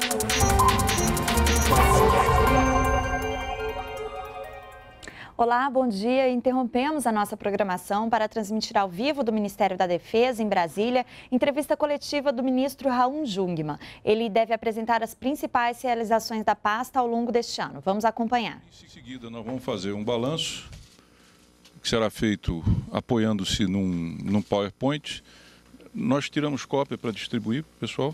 Olá, bom dia. Interrompemos a nossa programação para transmitir ao vivo do Ministério da Defesa, em Brasília, entrevista coletiva do ministro Raul Jungmann. Ele deve apresentar as principais realizações da pasta ao longo deste ano. Vamos acompanhar. Em seguida, nós vamos fazer um balanço, que será feito apoiando-se num PowerPoint. Nós tiramos cópia para distribuir, pessoal?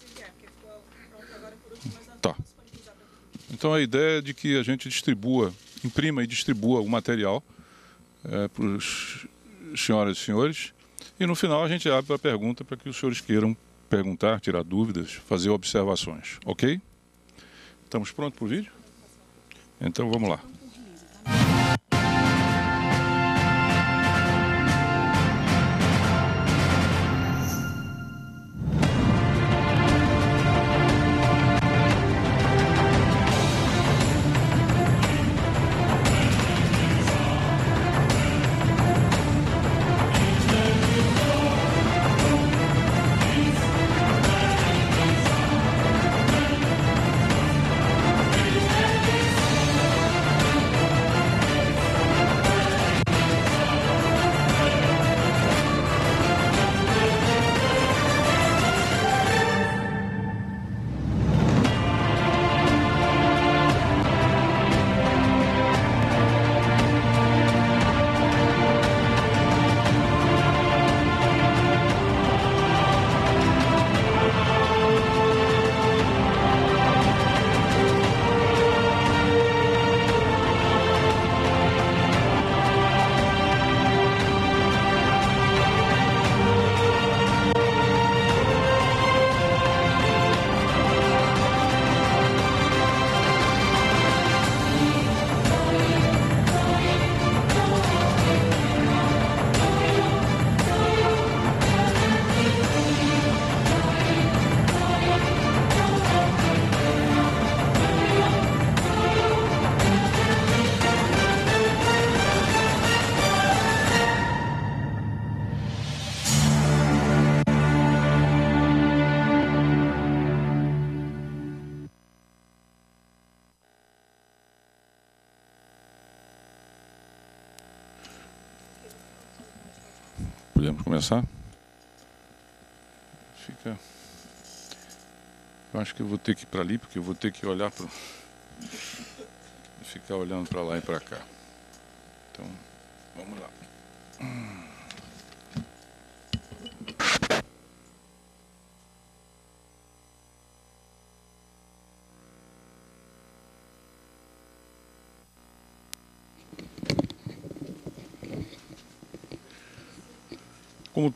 Tá. Então, a ideia é de que a gente imprima e distribua o material para os senhoras e senhores. E no final a gente abre para a pergunta para que os senhores queiram perguntar, tirar dúvidas, fazer observações. Ok? Estamos prontos para o vídeo? Então vamos lá. Podemos começar? Eu acho que eu vou ter que ir para ali, porque eu vou ter que olhar para... ficar olhando para lá e para cá. Então, vamos lá. Como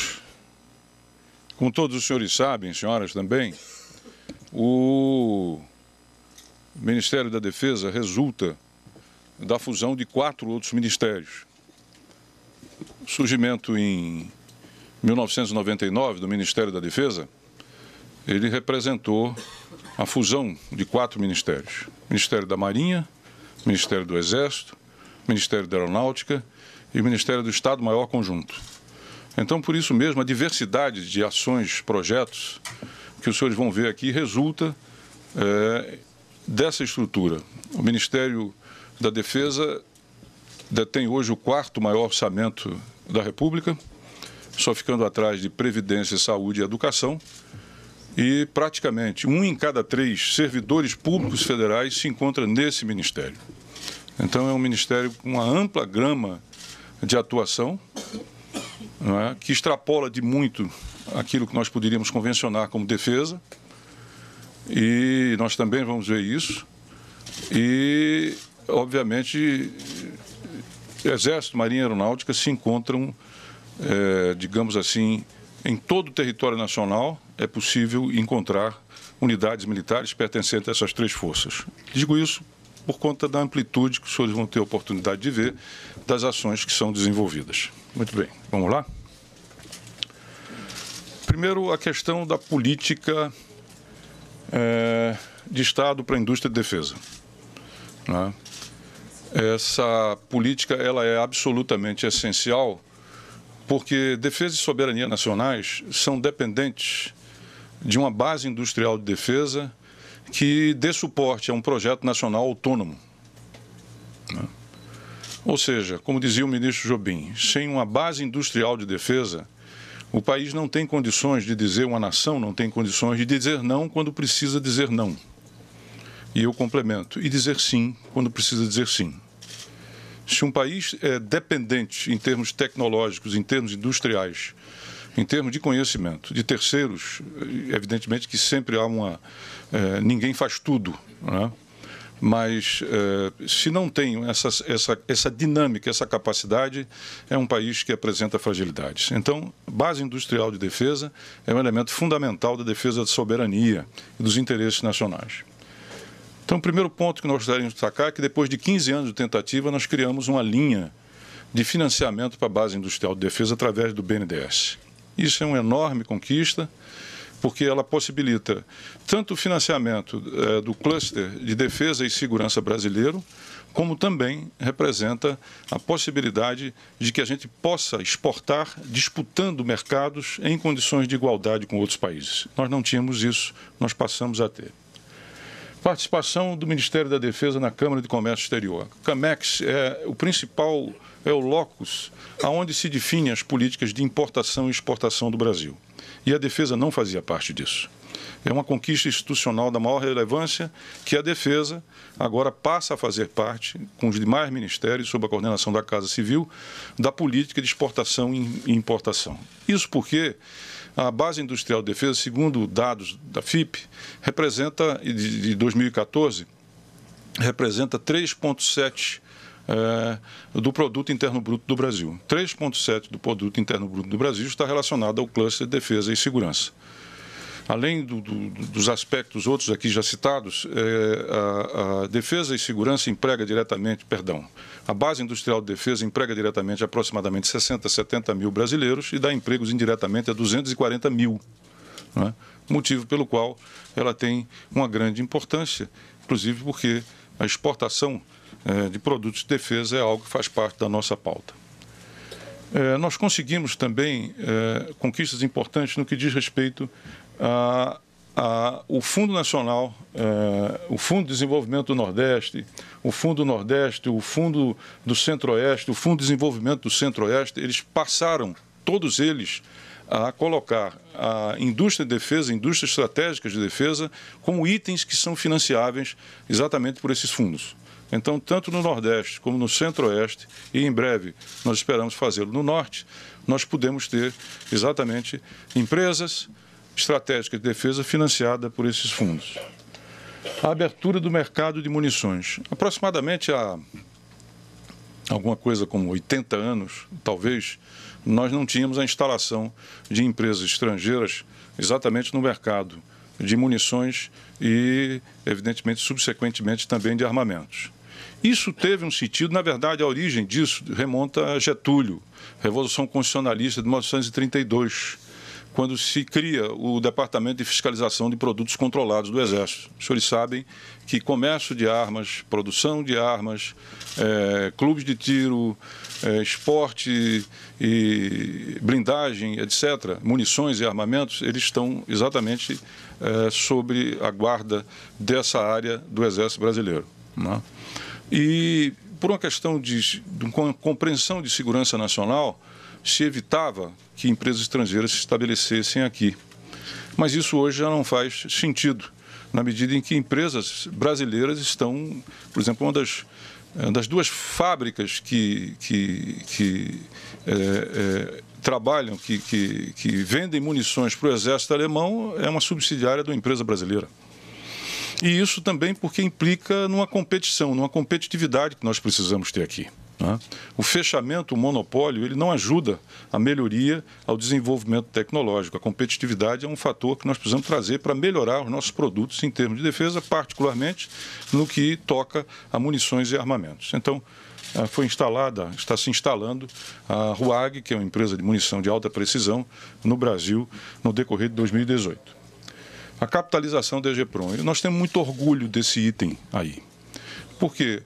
todos os senhores sabem, senhoras também, o Ministério da Defesa resulta da fusão de 4 outros ministérios. O surgimento em 1999 do Ministério da Defesa, ele representou a fusão de 4 ministérios. Ministério da Marinha, Ministério do Exército, Ministério da Aeronáutica e o Ministério do Estado-Maior Conjunto. Então, por isso mesmo, a diversidade de ações, projetos que os senhores vão ver aqui resulta dessa estrutura. O Ministério da Defesa detém hoje o 4º maior orçamento da República, só ficando atrás de Previdência, Saúde e Educação, e praticamente 1 em cada 3 servidores públicos federais se encontra nesse ministério. Então, é um ministério com uma ampla gama de atuação, não é? Que extrapola de muito aquilo que nós poderíamos convencionar como defesa, e nós também vamos ver isso. E, obviamente, Exército, Marinha e Aeronáutica se encontram, digamos assim, em todo o território nacional. É possível encontrar unidades militares pertencentes a essas 3 forças. Digo isso por conta da amplitude que os senhores vão ter a oportunidade de ver das ações que são desenvolvidas. Muito bem, vamos lá? Primeiro, a questão da política de Estado para a indústria de defesa. Né? Essa política ela é absolutamente essencial, porque defesa e soberania nacionais são dependentes de uma base industrial de defesa que dê suporte a um projeto nacional autônomo, né? Ou seja, como dizia o ministro Jobim, sem uma base industrial de defesa, o país não tem condições de dizer, uma nação não tem condições de dizer não quando precisa dizer não. E eu complemento, e dizer sim quando precisa dizer sim. Se um país é dependente em termos tecnológicos, em termos industriais, em termos de conhecimento, de terceiros, evidentemente que sempre há ninguém faz tudo, né? Mas se não tem essa dinâmica, essa capacidade, é um país que apresenta fragilidades. Então, base industrial de defesa é um elemento fundamental da defesa da soberania e dos interesses nacionais. Então, o primeiro ponto que nós gostaríamos de destacar é que depois de 15 anos de tentativa, nós criamos uma linha de financiamento para a base industrial de defesa através do BNDES. Isso é uma enorme conquista, porque ela possibilita tanto o financiamento do cluster de defesa e segurança brasileiro, como também representa a possibilidade de que a gente possa exportar disputando mercados em condições de igualdade com outros países. Nós não tínhamos isso, nós passamos a ter. Participação do Ministério da Defesa na Câmara de Comércio Exterior. A CAMEX é o locus aonde se definem as políticas de importação e exportação do Brasil. E a defesa não fazia parte disso. É uma conquista institucional da maior relevância que a defesa agora passa a fazer parte, com os demais ministérios, sob a coordenação da Casa Civil, da política de exportação e importação. Isso porque a base industrial de defesa, segundo dados da FIP, representa, de 2014, representa 3,7% do Produto Interno Bruto do Brasil. 3,7% do Produto Interno Bruto do Brasil está relacionado ao cluster de defesa e segurança. Além dos aspectos outros aqui já citados, a defesa e segurança emprega diretamente, a base industrial de defesa emprega diretamente aproximadamente 60, 70 mil brasileiros e dá empregos indiretamente a 240 mil, né? Motivo pelo qual ela tem uma grande importância, inclusive porque a exportação de produtos de defesa é algo que faz parte da nossa pauta. Nós conseguimos também conquistas importantes no que diz respeito o Fundo Nacional, o Fundo de Desenvolvimento do Nordeste, o Fundo Nordeste, o Fundo do Centro-Oeste, o Fundo de Desenvolvimento do Centro-Oeste, eles passaram, todos eles, a colocar a indústria de defesa, indústrias estratégicas de defesa, como itens que são financiáveis exatamente por esses fundos. Então, tanto no Nordeste como no Centro-Oeste, e em breve nós esperamos fazê-lo no Norte, nós podemos ter exatamente empresas estratégicas de defesa financiada por esses fundos. A abertura do mercado de munições. Aproximadamente há alguma coisa como 80 anos, talvez, nós não tínhamos a instalação de empresas estrangeiras exatamente no mercado de munições e, evidentemente, subsequentemente também de armamentos. Isso teve um sentido, na verdade, a origem disso remonta a Getúlio, Revolução Constitucionalista de 1932, quando se cria o Departamento de Fiscalização de Produtos Controlados do Exército. Os senhores sabem que comércio de armas, produção de armas, clubes de tiro, esporte e blindagem, etc., munições e armamentos, eles estão exatamente sobre a guarda dessa área do Exército Brasileiro, né? E, por uma questão de compreensão de segurança nacional, se evitava que empresas estrangeiras se estabelecessem aqui. Mas isso hoje já não faz sentido, na medida em que empresas brasileiras estão, por exemplo, uma das duas fábricas que trabalham, que vendem munições para o exército alemão, é uma subsidiária de uma empresa brasileira. E isso também porque implica numa competição, numa competitividade que nós precisamos ter aqui, né? O fechamento, o monopólio, ele não ajuda a melhoria ao desenvolvimento tecnológico. A competitividade é um fator que nós precisamos trazer para melhorar os nossos produtos em termos de defesa, particularmente no que toca a munições e armamentos. Então, está se instalando a RUAG, que é uma empresa de munição de alta precisão, no Brasil, no decorrer de 2018. A capitalização da EGPROM. Nós temos muito orgulho desse item aí, porque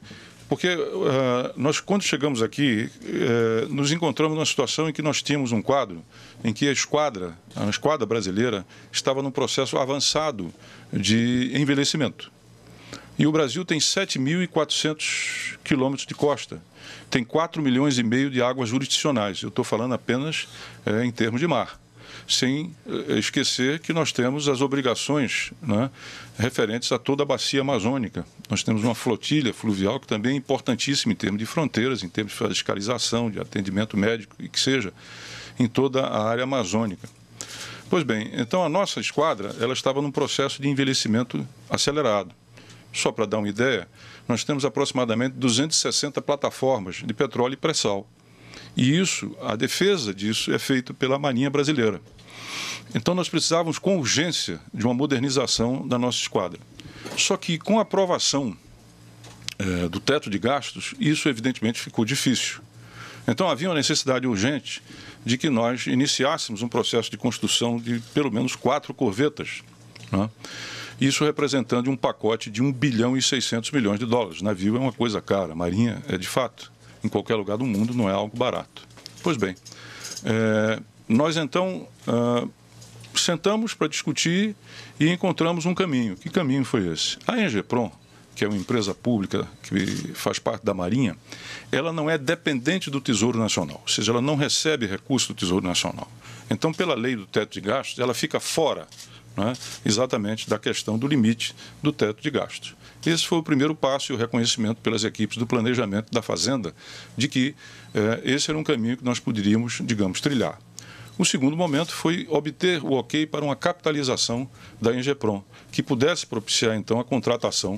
Porque nós, quando chegamos aqui, nos encontramos numa situação em que nós tínhamos um quadro em que a esquadra brasileira estava num processo avançado de envelhecimento. E o Brasil tem 7.400 quilômetros de costa, tem 4,5 milhões de águas jurisdicionais. Eu estou falando apenas em termos de mar, sem esquecer que nós temos as obrigações, né, referentes a toda a bacia amazônica. Nós temos uma flotilha fluvial que também é importantíssima em termos de fronteiras, em termos de fiscalização, de atendimento médico e que seja em toda a área amazônica. Pois bem, então a nossa esquadra ela estava num processo de envelhecimento acelerado. Só para dar uma ideia, nós temos aproximadamente 260 plataformas de petróleo e pré-sal. E isso, a defesa disso é feita pela Marinha Brasileira. Então nós precisávamos com urgência de uma modernização da nossa esquadra. Só que com a aprovação do teto de gastos, isso evidentemente ficou difícil. Então havia uma necessidade urgente de que nós iniciássemos um processo de construção de pelo menos 4 corvetas, né? Isso representando um pacote de 1 bilhão e 600 milhões de dólares. Navio é uma coisa cara, a marinha é de fato, em qualquer lugar do mundo, não é algo barato. Pois bem, nós então sentamos para discutir e encontramos um caminho. Que caminho foi esse? A Engeprom, que é uma empresa pública que faz parte da Marinha, ela não é dependente do Tesouro Nacional, ou seja, ela não recebe recurso do Tesouro Nacional. Então, pela lei do teto de gastos, ela fica fora, né, exatamente da questão do limite do teto de gastos. Esse foi o primeiro passo e o reconhecimento pelas equipes do planejamento da Fazenda de que esse era um caminho que nós poderíamos, digamos, trilhar. O segundo momento foi obter o ok para uma capitalização da Engeprom, que pudesse propiciar, então, a contratação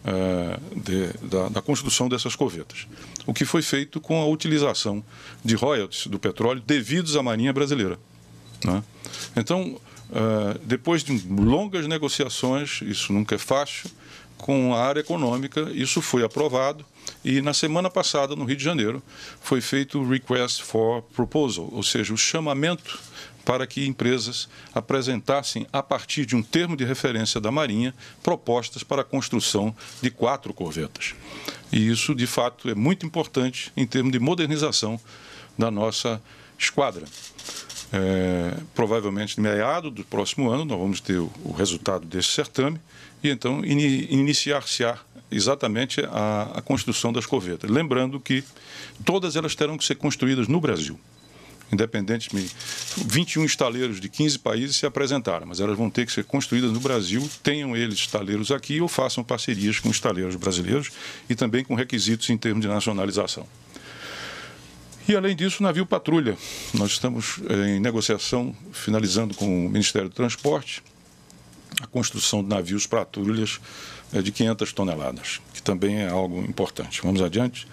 da construção dessas corvetas. O que foi feito com a utilização de royalties do petróleo devidos à Marinha Brasileira, né? Então, depois de longas negociações, isso nunca é fácil, com a área econômica, isso foi aprovado e na semana passada, no Rio de Janeiro, foi feito o Request for Proposal, ou seja, o chamamento para que empresas apresentassem, a partir de um termo de referência da Marinha, propostas para a construção de 4 corvetas. E isso, de fato, é muito importante em termos de modernização da nossa esquadra. Provavelmente, no meado do próximo ano, nós vamos ter o resultado desse certame e, então, iniciar-se-á exatamente a construção das corvetas. Lembrando que todas elas terão que ser construídas no Brasil. Independentemente, 21 estaleiros de 15 países se apresentaram, mas elas vão ter que ser construídas no Brasil, tenham eles estaleiros aqui ou façam parcerias com estaleiros brasileiros e também com requisitos em termos de nacionalização. E, além disso, o navio patrulha. Nós estamos em negociação, finalizando com o Ministério do Transporte, a construção de navios patrulhas de 500 toneladas, que também é algo importante. Vamos adiante.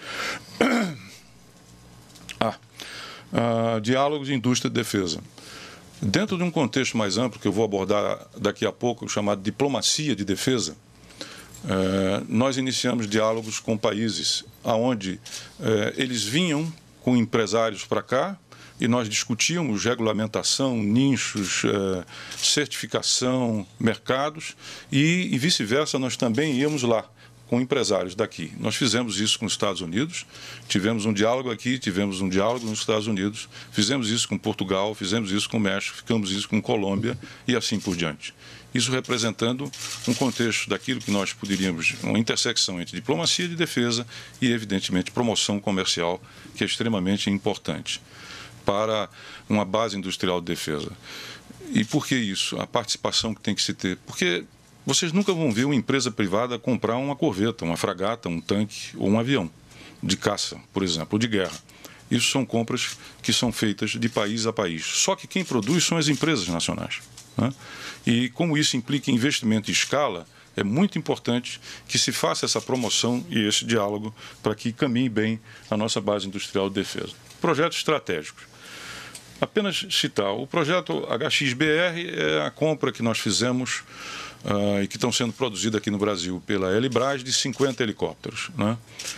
Diálogos de indústria e defesa. Dentro de um contexto mais amplo, que eu vou abordar daqui a pouco, chamado diplomacia de defesa, nós iniciamos diálogos com países onde eles vinham com empresários para cá e nós discutíamos regulamentação, nichos, certificação, mercados e vice-versa, nós também íamos lá com empresários daqui. Nós fizemos isso com os Estados Unidos, tivemos um diálogo aqui, tivemos um diálogo nos Estados Unidos, fizemos isso com Portugal, fizemos isso com o México, ficamos isso com Colômbia e assim por diante. Isso representando um contexto daquilo que nós poderíamos, uma intersecção entre diplomacia de defesa e, evidentemente, promoção comercial, que é extremamente importante para uma base industrial de defesa. E por que isso? A participação que tem que se ter. Porque vocês nunca vão ver uma empresa privada comprar uma corveta, uma fragata, um tanque ou um avião de caça, por exemplo, ou de guerra. Isso são compras que são feitas de país a país. Só que quem produz são as empresas nacionais, né? E como isso implica investimento em escala, é muito importante que se faça essa promoção e esse diálogo para que caminhe bem a nossa base industrial de defesa. Projetos estratégicos. Apenas citar, o projeto HXBR é a compra que nós fizemos e que estão sendo produzidos aqui no Brasil pela Elibras de 50 helicópteros, né?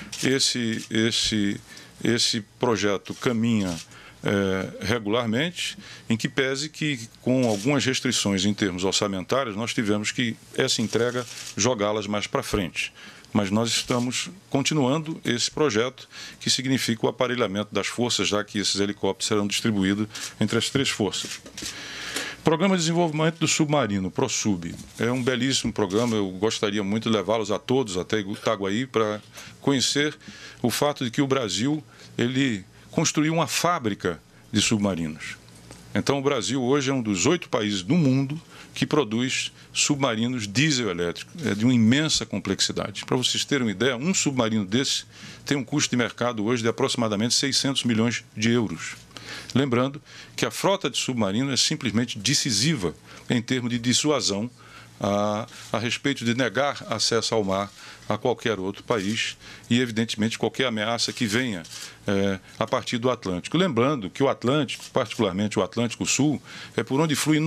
Esse projeto caminha regularmente, em que pese que, com algumas restrições em termos orçamentários, nós tivemos que essa entrega jogá-las mais para frente. mas nós estamos continuando esse projeto, que significa o aparelhamento das forças, já que esses helicópteros serão distribuídos entre as 3 forças. Programa de Desenvolvimento do Submarino, ProSub, é um belíssimo programa. Eu gostaria muito de levá-los a todos até Itaguaí para conhecer o fato de que o Brasil ele construiu uma fábrica de submarinos. Então, o Brasil hoje é um dos 8 países do mundo que produz submarinos diesel elétricos. É de uma imensa complexidade. Para vocês terem uma ideia, um submarino desse tem um custo de mercado hoje de aproximadamente 600 milhões de euros. Lembrando que a frota de submarino é simplesmente decisiva em termos de dissuasão a respeito de negar acesso ao mar a qualquer outro país e, evidentemente, qualquer ameaça que venha a partir do Atlântico. Lembrando que o Atlântico, particularmente o Atlântico Sul, é por onde flui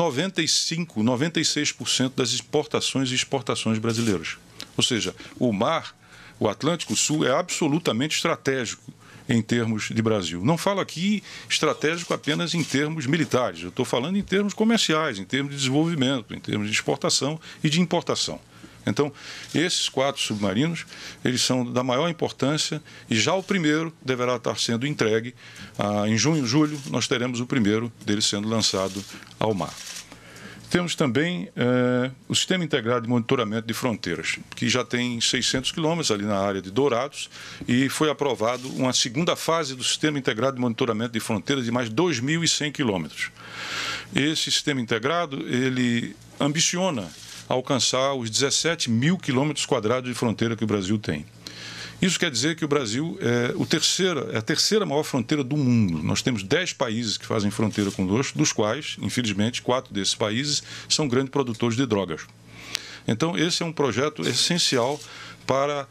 96% das importações e exportações brasileiras. Ou seja, o mar, o Atlântico Sul, é absolutamente estratégico em termos de Brasil. Não falo aqui estratégico apenas em termos militares, eu estou falando em termos comerciais, em termos de desenvolvimento, em termos de exportação e de importação. Então, esses 4 submarinos, eles são da maior importância e já o primeiro deverá estar sendo entregue. Em junho, julho, nós teremos o primeiro dele sendo lançado ao mar. Temos também o Sistema Integrado de Monitoramento de Fronteiras, que já tem 600 quilômetros ali na área de Dourados e foi aprovado uma segunda fase do Sistema Integrado de Monitoramento de Fronteiras de mais 2.100 quilômetros. Esse sistema integrado, ele ambiciona alcançar os 17 mil quilômetros quadrados de fronteira que o Brasil tem. Isso quer dizer que o Brasil é a terceira maior fronteira do mundo. Nós temos 10 países que fazem fronteira conosco, dos quais, infelizmente, 4 desses países são grandes produtores de drogas. Então, esse é um projeto essencial para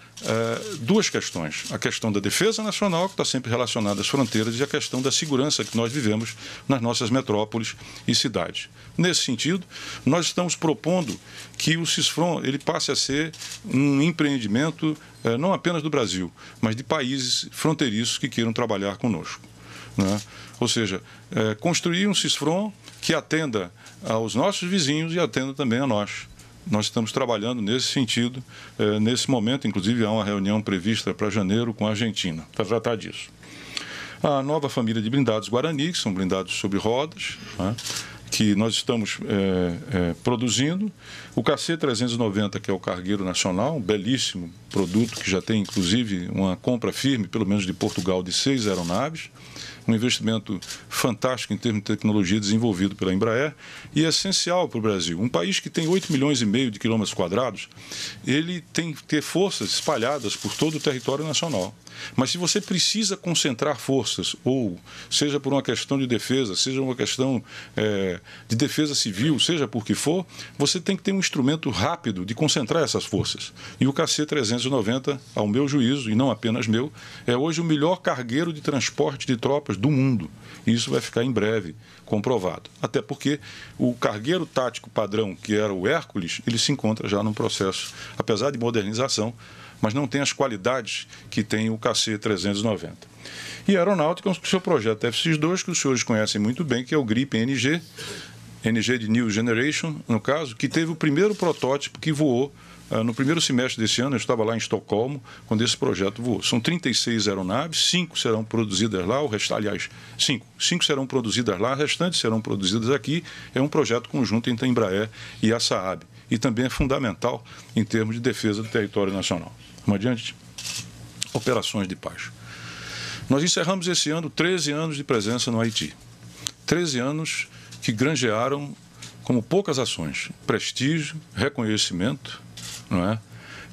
2 questões. A questão da defesa nacional, que está sempre relacionada às fronteiras, e a questão da segurança que nós vivemos nas nossas metrópoles e cidades. Nesse sentido, nós estamos propondo que o Sisfron ele passe a ser um empreendimento não apenas do Brasil, mas de países fronteiriços que queiram trabalhar conosco, né? Ou seja, construir um Sisfron que atenda aos nossos vizinhos e atenda também a nós. Nós estamos trabalhando nesse sentido. Nesse momento, inclusive, há uma reunião prevista para janeiro com a Argentina, para tratar disso. A nova família de blindados Guarani, que são blindados sobre rodas, né, que nós estamos produzindo. O KC-390, que é o cargueiro nacional, um belíssimo produto que já tem, inclusive, uma compra firme, pelo menos de Portugal, de 6 aeronaves. Um investimento fantástico em termos de tecnologia desenvolvido pela Embraer e é essencial para o Brasil. Um país que tem 8,5 milhões de quilômetros quadrados, ele tem que ter forças espalhadas por todo o território nacional. Mas se você precisa concentrar forças, ou seja por uma questão de defesa, seja uma questão de defesa civil, seja por que for, você tem que ter um instrumento rápido de concentrar essas forças. E o KC-390, ao meu juízo, e não apenas meu, é hoje o melhor cargueiro de transporte de tropas do mundo. E isso vai ficar em breve comprovado. Até porque o cargueiro tático padrão, que era o Hércules, ele se encontra já num processo, apesar de modernização, mas não tem as qualidades que tem o KC-390. E a aeronáutica, o seu projeto FX2, que os senhores conhecem muito bem, que é o GRIP-NG, NG de New Generation, no caso, que teve o primeiro protótipo que voou no primeiro semestre desse ano. Eu estava lá em Estocolmo, quando esse projeto voou. São 36 aeronaves, 5 serão produzidas lá, aliás, 5 serão produzidas lá, as restantes serão produzidas aqui. É um projeto conjunto entre a Embraer e a Saab. E também é fundamental em termos de defesa do território nacional. Vamos adiante? Operações de paz. Nós encerramos esse ano 13 anos de presença no Haiti. 13 anos que granjearam, como poucas ações, prestígio, reconhecimento, não é?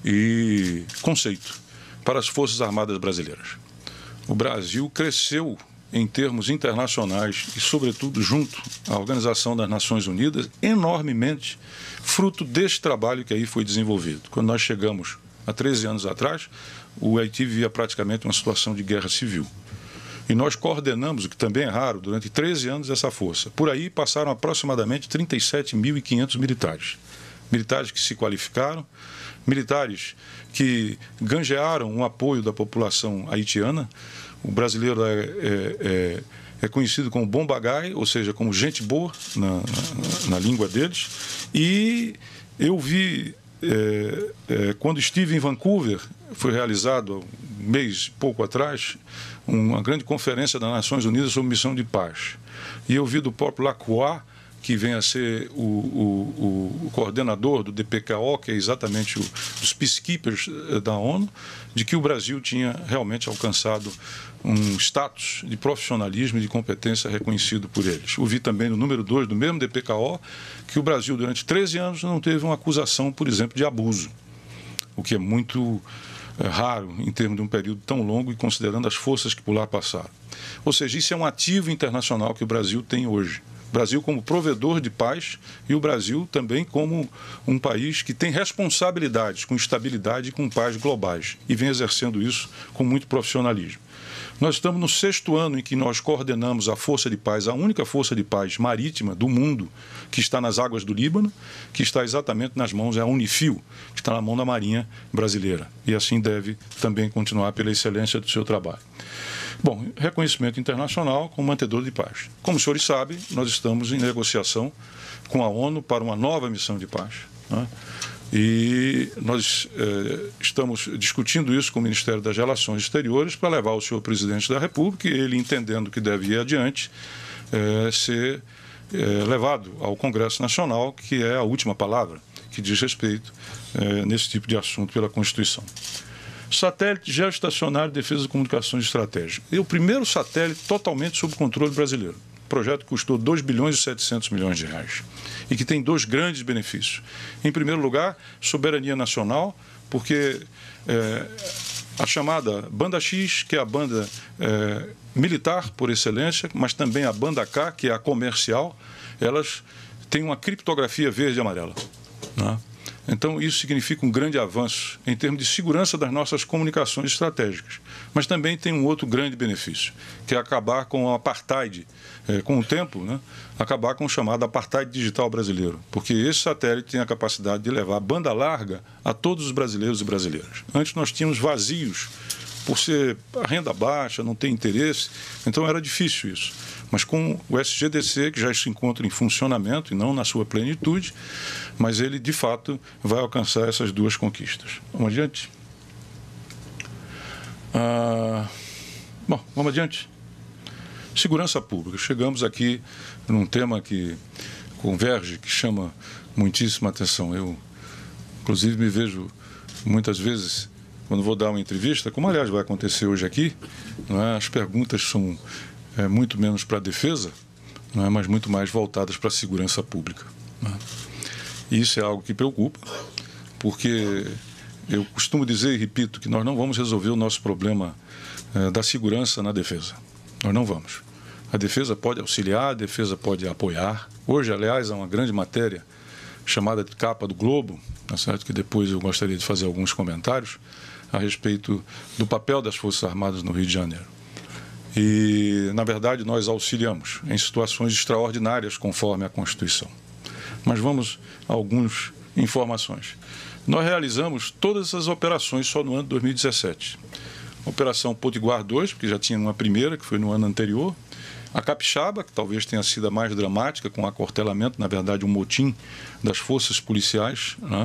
E conceito para as Forças Armadas brasileiras. O Brasil cresceu em termos internacionais e, sobretudo, junto à Organização das Nações Unidas, enormemente, fruto deste trabalho que aí foi desenvolvido. Quando nós chegamos há 13 anos atrás, o Haiti vivia praticamente uma situação de guerra civil. E nós coordenamos, o que também é raro, durante 13 anos essa força. Por aí passaram aproximadamente 37.500 militares. Militares que se qualificaram, militares que granjearam um apoio da população haitiana. O brasileiro é conhecido como bom bagai, ou seja, como gente boa na língua deles. E eu vi quando estive em Vancouver, foi realizado um mês e pouco atrás, uma grande conferência das Nações Unidas sobre missão de paz. E eu vi do próprio Lacroix, que vem a ser o coordenador do DPKO, que é exatamente dos peacekeepers da ONU, de que o Brasil tinha realmente alcançado um status de profissionalismo e de competência reconhecido por eles. Eu vi também no número 2 do mesmo DPKO que o Brasil, durante 13 anos, não teve uma acusação, por exemplo, de abuso, o que é muito raro em termos de um período tão longo e considerando as forças que por lá passaram. Ou seja, isso é um ativo internacional que o Brasil tem hoje. O Brasil como provedor de paz e o Brasil também como um país que tem responsabilidades com estabilidade e com paz globais e vem exercendo isso com muito profissionalismo. Nós estamos no 6º ano em que nós coordenamos a Força de Paz, a única Força de Paz marítima do mundo que está nas águas do Líbano, que está exatamente nas mãos, é a Unifil, que está na mão da Marinha brasileira. E assim deve também continuar pela excelência do seu trabalho. Bom, reconhecimento internacional como mantedor de paz. Como os senhores sabem, nós estamos em negociação com a ONU para uma nova missão de paz, né? E nós estamos discutindo isso com o Ministério das Relações Exteriores para levar ao senhor presidente da República e ele, entendendo que deve ir adiante, ser levado ao Congresso Nacional, que é a última palavra que diz respeito nesse tipo de assunto pela Constituição. Satélite geoestacionário de defesa de comunicações estratégicas. É o primeiro satélite totalmente sob controle brasileiro. O projeto custou 2 bilhões e 700 milhões de reais e que tem 2 grandes benefícios. Em primeiro lugar, soberania nacional, porque a chamada banda X, que é a banda militar por excelência, mas também a banda K, que é a comercial, elas têm uma criptografia verde e amarela, né? Então, isso significa um grande avanço em termos de segurança das nossas comunicações estratégicas. Mas também tem um outro grande benefício, que é acabar com o apartheid, com o tempo, né? Acabar com o chamado apartheid digital brasileiro. Porque esse satélite tem a capacidade de levar banda larga a todos os brasileiros e brasileiras. Antes nós tínhamos vazios, por ser a renda baixa, não ter interesse, então era difícil isso. Mas com o SGDC, que já se encontra em funcionamento e não na sua plenitude, mas ele, de fato, vai alcançar essas 2 conquistas. Vamos adiante? Bom, vamos adiante. Segurança pública. Chegamos aqui num tema que converge, que chama muitíssima atenção. Eu, inclusive, me vejo muitas vezes, quando vou dar uma entrevista, como aliás vai acontecer hoje aqui, não é? As perguntas são muito menos para a defesa, não é? Mas muito mais voltadas para a segurança pública, não é? E isso é algo que preocupa, porque eu costumo dizer e repito que nós não vamos resolver o nosso problema da segurança na defesa. Nós não vamos. A defesa pode auxiliar, a defesa pode apoiar. Hoje, aliás, há uma grande matéria chamada de capa do Globo, tá certo? Que depois eu gostaria de fazer alguns comentários a respeito do papel das Forças Armadas no Rio de Janeiro. E, na verdade, nós auxiliamos em situações extraordinárias conforme a Constituição. Mas vamos a algumas informações. Nós realizamos todas essas operações só no ano de 2017. Operação Potiguar 2, porque já tinha uma primeira, que foi no ano anterior. A Capixaba, que talvez tenha sido a mais dramática, com acortelamento, na verdade, um motim das forças policiais, né,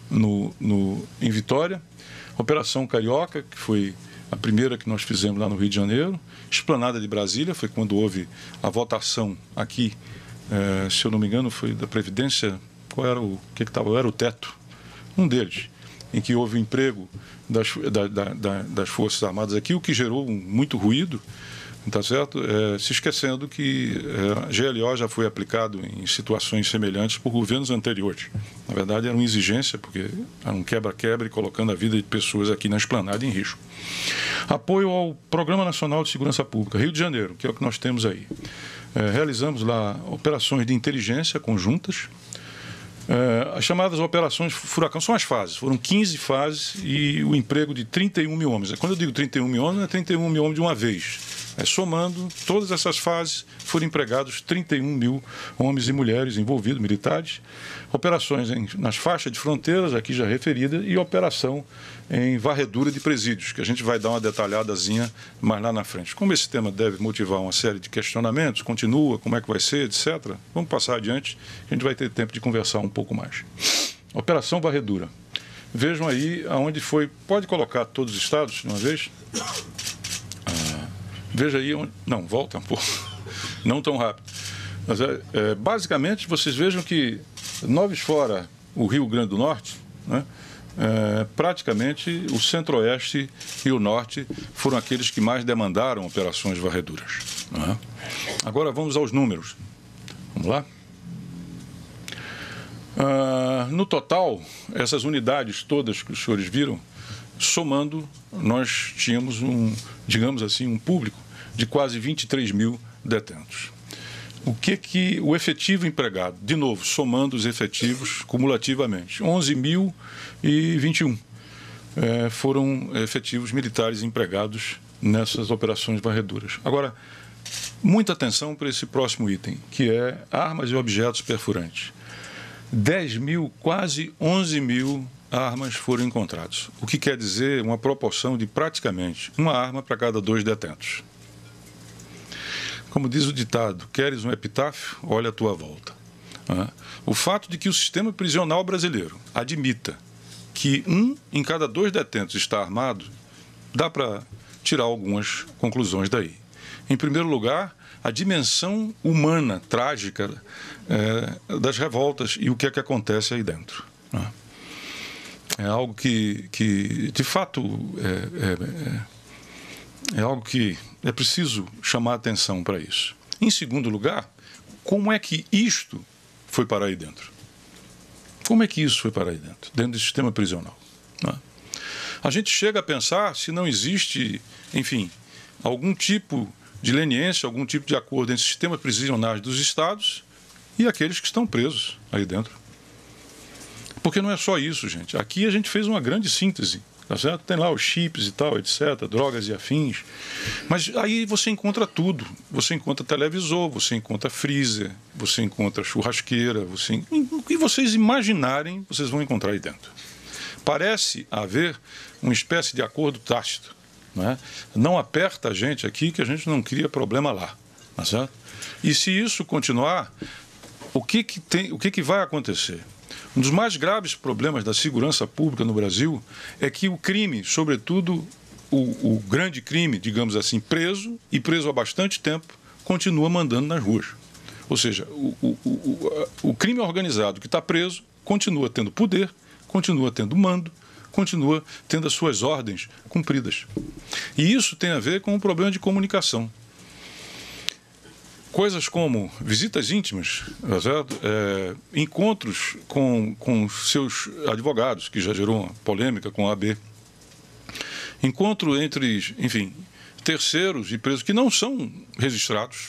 em Vitória. Operação Carioca, que foi a primeira que nós fizemos lá no Rio de Janeiro. Esplanada de Brasília, foi quando houve a votação aqui, se eu não me engano, foi da Previdência, qual era o que estava? Era o teto, um deles, em que houve o emprego das Forças Armadas aqui, o que gerou muito ruído, tá certo? Se esquecendo que a GLO já foi aplicado em situações semelhantes por governos anteriores. Na verdade, era uma exigência, porque era um quebra-quebra e colocando a vida de pessoas aqui na esplanada em risco. Apoio ao Programa Nacional de Segurança Pública, Rio de Janeiro, que é o que nós temos aí. Realizamos lá operações de inteligência conjuntas. As chamadas operações Furacão são as fases, foram 15 fases e o emprego de 31 mil homens. Quando eu digo 31 mil homens, não é 31 mil homens de uma vez. Somando todas essas fases, foram empregados 31 mil homens e mulheres envolvidos, militares. Operações nas faixas de fronteiras, aqui já referida, e operação em varredura de presídios, que a gente vai dar uma detalhadazinha mais lá na frente. Como esse tema deve motivar uma série de questionamentos, continua, como é que vai ser, etc., vamos passar adiante, a gente vai ter tempo de conversar um pouco mais. Operação Varredura. vejam aí aonde foi. Pode colocar todos os estados de uma vez? Veja aí onde. Não, volta um pouco. Não tão rápido. Mas basicamente, vocês vejam que, noves fora o Rio Grande do Norte, né, praticamente o Centro-Oeste e o Norte foram aqueles que mais demandaram operações varreduras. Né? Agora vamos aos números. Vamos lá? No total, essas unidades todas que os senhores viram, somando, nós tínhamos digamos assim, um público de quase 23 mil detentos. O efetivo empregado, de novo, somando os efetivos cumulativamente, 11.021 foram efetivos militares empregados nessas operações varreduras. Agora, muita atenção para esse próximo item, que é armas e objetos perfurantes. 10 mil, quase 11 mil armas foram encontrados, o que quer dizer uma proporção de praticamente uma arma para cada 2 detentos. Como diz o ditado, queres um epitáfio? Olha a tua volta. O fato de que o sistema prisional brasileiro admita que 1 em cada 2 detentos está armado, dá para tirar algumas conclusões daí. Em primeiro lugar, a dimensão humana, trágica, das revoltas e o que é que acontece aí dentro. É algo que de fato, é algo que é preciso chamar atenção para isso. Em segundo lugar, como é que isto foi parar aí dentro? Como é que isso foi parar aí dentro do sistema prisional? A gente chega a pensar se não existe, enfim, algum tipo de leniência, algum tipo de acordo entre sistemas prisionais dos estados e aqueles que estão presos aí dentro. Porque não é só isso, gente. Aqui a gente fez uma grande síntese, tá certo? Tem lá os chips e tal, etc., drogas e afins. Mas aí você encontra tudo. Você encontra televisor, você encontra freezer, você encontra churrasqueira, o que vocês imaginarem, vocês vão encontrar aí dentro. Parece haver uma espécie de acordo tácito. Não aperta a gente aqui que a gente não cria problema lá. Tá certo? E se isso continuar, o que vai acontecer? Um dos mais graves problemas da segurança pública no Brasil é que o crime, sobretudo o grande crime, digamos assim, preso há bastante tempo, continua mandando nas ruas. Ou seja, o crime organizado que está preso continua tendo poder, continua tendo mando, continua tendo as suas ordens cumpridas. E isso tem a ver com o problema de comunicação. Coisas como visitas íntimas, encontros com seus advogados, que já gerou uma polêmica com a AB, encontro entre, enfim, terceiros e presos que não são registrados,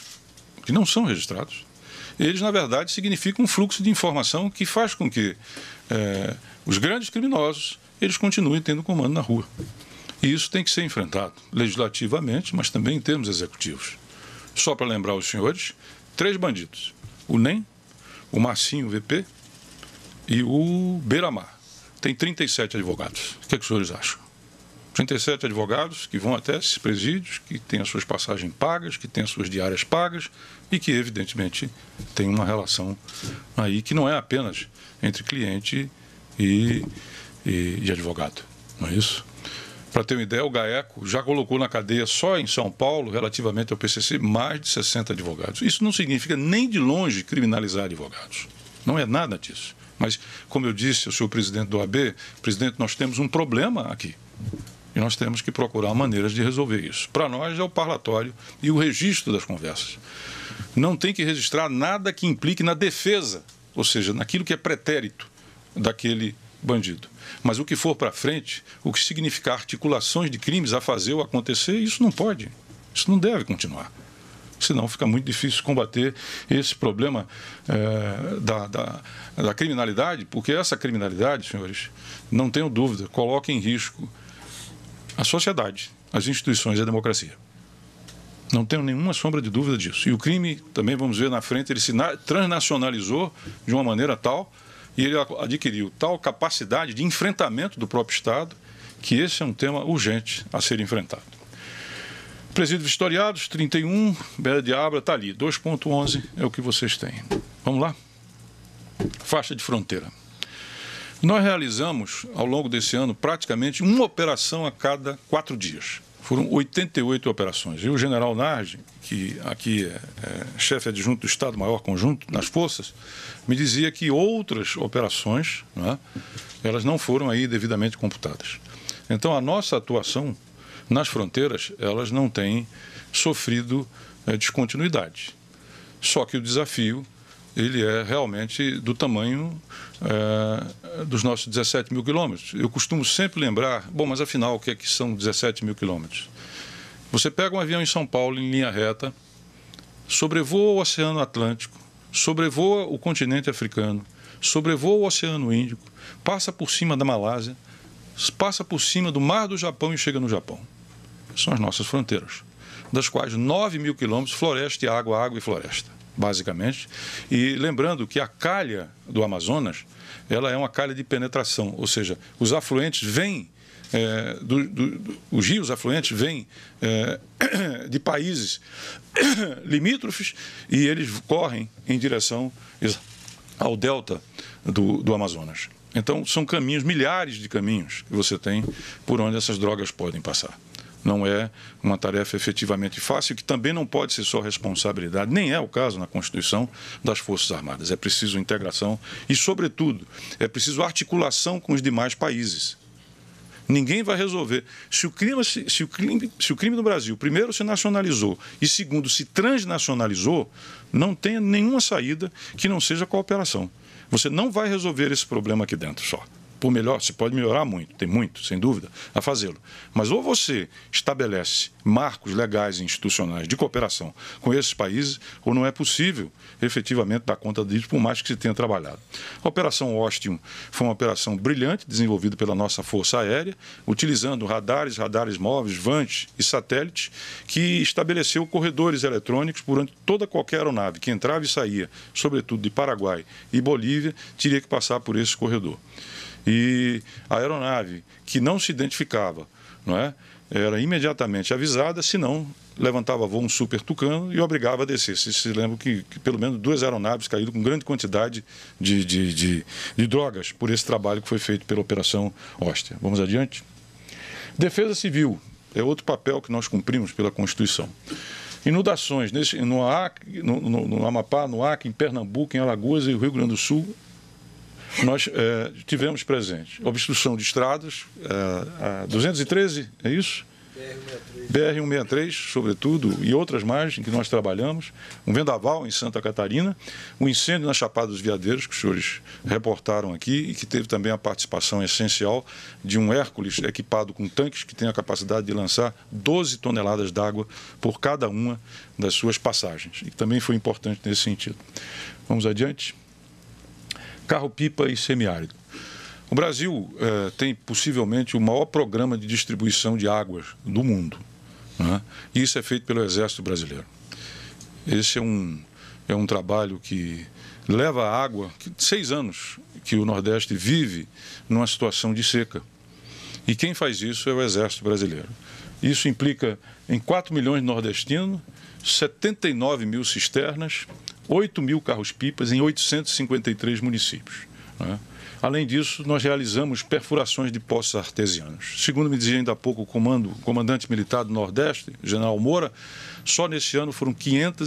eles, na verdade, significam um fluxo de informação que faz com que os grandes criminosos eles continuem tendo comando na rua. E isso tem que ser enfrentado legislativamente, mas também em termos executivos. Só para lembrar os senhores, 3 bandidos: o NEM, o Marcinho VP e o Beiramar. Tem 37 advogados. O que é que os senhores acham? 37 advogados que vão até esses presídios, que têm as suas passagens pagas, que têm as suas diárias pagas e que, evidentemente, tem uma relação aí que não é apenas entre cliente e advogado. Não é isso? Para ter uma ideia, o GAECO já colocou na cadeia, só em São Paulo, relativamente ao PCC, mais de 60 advogados. Isso não significa nem de longe criminalizar advogados. Não é nada disso. Mas, como eu disse ao senhor presidente do AB, presidente, nós temos um problema aqui. E nós temos que procurar maneiras de resolver isso. Para nós é o parlatório e o registro das conversas. Não tem que registrar nada que implique na defesa, ou seja, naquilo que é pretérito daquele bandido. Mas o que for para frente, o que significar articulações de crimes a fazer ou acontecer, isso não pode, isso não deve continuar. Senão fica muito difícil combater esse problema da criminalidade, porque essa criminalidade, senhores, não tenho dúvida, coloca em risco a sociedade, as instituições e a democracia. Não tenho nenhuma sombra de dúvida disso. E o crime, também vamos ver na frente, ele se transnacionalizou de uma maneira tal e ele adquiriu tal capacidade de enfrentamento do próprio Estado que esse é um tema urgente a ser enfrentado. Presídios vistoriados, 31, Bela de Abra, está ali, 2,11 é o que vocês têm. Vamos lá? Faixa de fronteira. Nós realizamos, ao longo desse ano, praticamente uma operação a cada 4 dias. Foram 88 operações. E o general Nardi, que aqui é chefe adjunto do Estado-Maior Conjunto das Forças, me dizia que outras operações, né, elas não foram aí devidamente computadas. Então, a nossa atuação nas fronteiras, elas não têm sofrido descontinuidade. Só que o desafio, ele é realmente do tamanho dos nossos 17 mil quilômetros. Eu costumo sempre lembrar, bom, mas afinal, o que é que são 17 mil quilômetros? Você pega um avião em São Paulo, em linha reta, sobrevoa o Oceano Atlântico, sobrevoa o continente africano, sobrevoa o Oceano Índico, passa por cima da Malásia, passa por cima do Mar do Japão e chega no Japão. São as nossas fronteiras, das quais 9 mil quilômetros, floresta e água, água e floresta, basicamente. E lembrando que a calha do Amazonas, ela é uma calha de penetração, ou seja, os afluentes vêm, os rios afluentes vêm de países limítrofes e eles correm em direção ao delta do Amazonas. Então, são caminhos, milhares de caminhos que você tem por onde essas drogas podem passar. Não é uma tarefa efetivamente fácil, que também não pode ser só responsabilidade, nem é o caso na Constituição das Forças Armadas. É preciso integração e, sobretudo, é preciso articulação com os demais países. Ninguém vai resolver. Se o crime no Brasil, primeiro, se nacionalizou e, segundo, se transnacionalizou, não tem nenhuma saída que não seja cooperação. Você não vai resolver esse problema aqui dentro só. Por melhor, se pode melhorar muito, tem muito, sem dúvida, a fazê-lo. Mas ou você estabelece marcos legais e institucionais de cooperação com esses países, ou não é possível efetivamente dar conta disso, por mais que se tenha trabalhado. A Operação Ostium foi uma operação brilhante, desenvolvida pela nossa Força Aérea, utilizando radares móveis, vantes e satélites, que estabeleceu corredores eletrônicos por onde qualquer aeronave que entrava e saía, sobretudo de Paraguai e Bolívia, teria que passar por esse corredor. E a aeronave que não se identificava, não é, era imediatamente avisada, senão levantava voo um Super Tucano e obrigava a descer. Vocês se lembram que pelo menos 2 aeronaves caíram com grande quantidade de drogas por esse trabalho que foi feito pela Operação Ostia. Vamos adiante? Defesa Civil é outro papel que nós cumprimos pela Constituição. Inundações no Amapá, no Acre, em Pernambuco, em Alagoas e no Rio Grande do Sul, nós tivemos presente obstrução de estradas, a 213, é isso? BR-163, sobretudo, e outras margens em que nós trabalhamos, um vendaval em Santa Catarina, um incêndio na Chapada dos Veadeiros, que os senhores reportaram aqui, e que teve também a participação essencial de um Hércules equipado com tanques que tem a capacidade de lançar 12 toneladas d'água por cada uma das suas passagens, e também foi importante nesse sentido. Vamos adiante? Carro-pipa e semiárido. O Brasil tem possivelmente o maior programa de distribuição de águas do mundo, né? E isso é feito pelo Exército Brasileiro. Esse é um trabalho que leva a água, 6 anos que o Nordeste vive numa situação de seca. E quem faz isso é o Exército Brasileiro. Isso implica em 4 milhões de nordestinos, 79 mil cisternas, 8 mil carros-pipas em 853 municípios, né? Além disso, nós realizamos perfurações de poços artesianos. Segundo me dizia ainda há pouco o comandante militar do Nordeste, General Moura, só nesse ano foram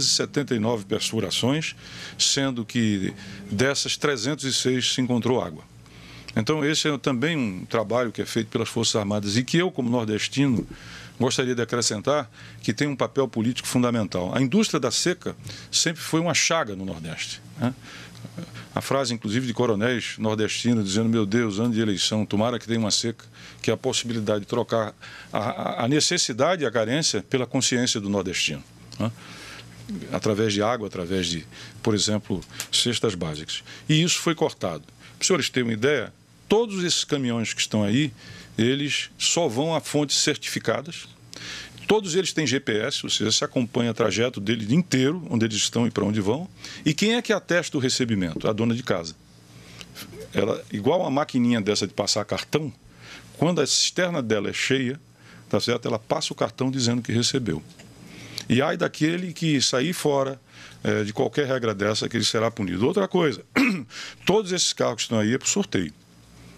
579 perfurações, sendo que dessas 306 se encontrou água. Então, esse é também um trabalho que é feito pelas Forças Armadas e que eu, como nordestino, gostaria de acrescentar que tem um papel político fundamental. A indústria da seca sempre foi uma chaga no Nordeste, né? A frase, inclusive, de coronéis nordestinos dizendo: meu Deus, ano de eleição, tomara que tenha uma seca, que é a possibilidade de trocar a necessidade e a carência pela consciência do nordestino, né? Através de água, através de, por exemplo, cestas básicas. E isso foi cortado. Para os senhores terem uma ideia, todos esses caminhões que estão aí, eles só vão a fontes certificadas. Todos eles têm GPS, ou seja, se acompanha o trajeto deles inteiro, onde eles estão e para onde vão. E quem é que atesta o recebimento? A dona de casa. Ela, igual uma maquininha dessa de passar cartão, quando a cisterna dela é cheia, tá certo? Ela passa o cartão dizendo que recebeu. E ai daquele que sair fora de qualquer regra dessa, que ele será punido. Outra coisa, todos esses carros que estão aí é por sorteio.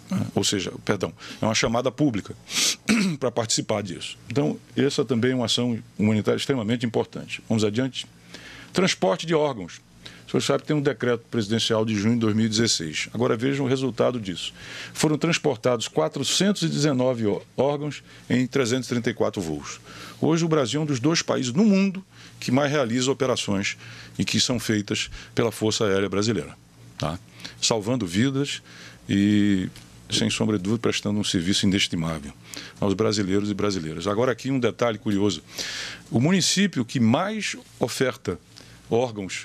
Ou seja, perdão, é uma chamada pública para participar disso. Então, essa também é uma ação humanitária extremamente importante. Vamos adiante. Transporte de órgãos. O senhor sabe que tem um decreto presidencial de junho de 2016. Agora vejam o resultado disso. Foram transportados 419 órgãos em 334 voos. Hoje o Brasil é um dos 2 países no mundo que mais realiza operações e que são feitas pela Força Aérea Brasileira, tá? Salvando vidas e, sem sombra de dúvida, prestando um serviço inestimável aos brasileiros e brasileiras. Agora aqui um detalhe curioso. O município que mais oferta órgãos,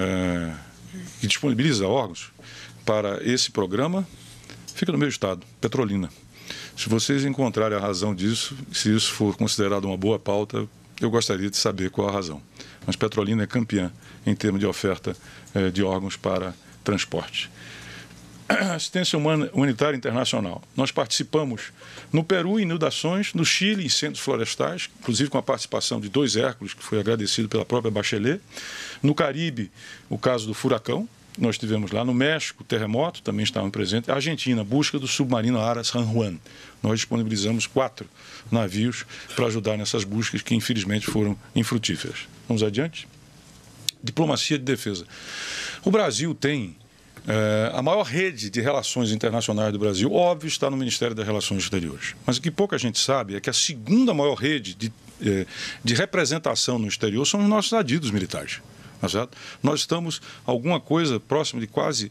que disponibiliza órgãos para esse programa, fica no meu estado, Petrolina. Se vocês encontrarem a razão disso, se isso for considerado uma boa pauta, eu gostaria de saber qual a razão. Mas Petrolina é campeã em termos de oferta de órgãos para transporte. Assistência humanitária internacional. Nós participamos no Peru em inundações, no Chile em incêndios florestais, inclusive com a participação de 2 Hércules, que foi agradecido pela própria Bachelet. No Caribe, o caso do furacão, nós tivemos lá. No México, terremoto, também estavam presentes. Argentina, busca do submarino Ara San Juan. Nós disponibilizamos 4 navios para ajudar nessas buscas que infelizmente foram infrutíferas. Vamos adiante? Diplomacia de defesa. O Brasil tem a maior rede de relações internacionais do Brasil, óbvio, está no Ministério das Relações Exteriores. Mas o que pouca gente sabe é que a segunda maior rede de representação no exterior são os nossos adidos militares. Tá certo? Nós estamos alguma coisa próximo de quase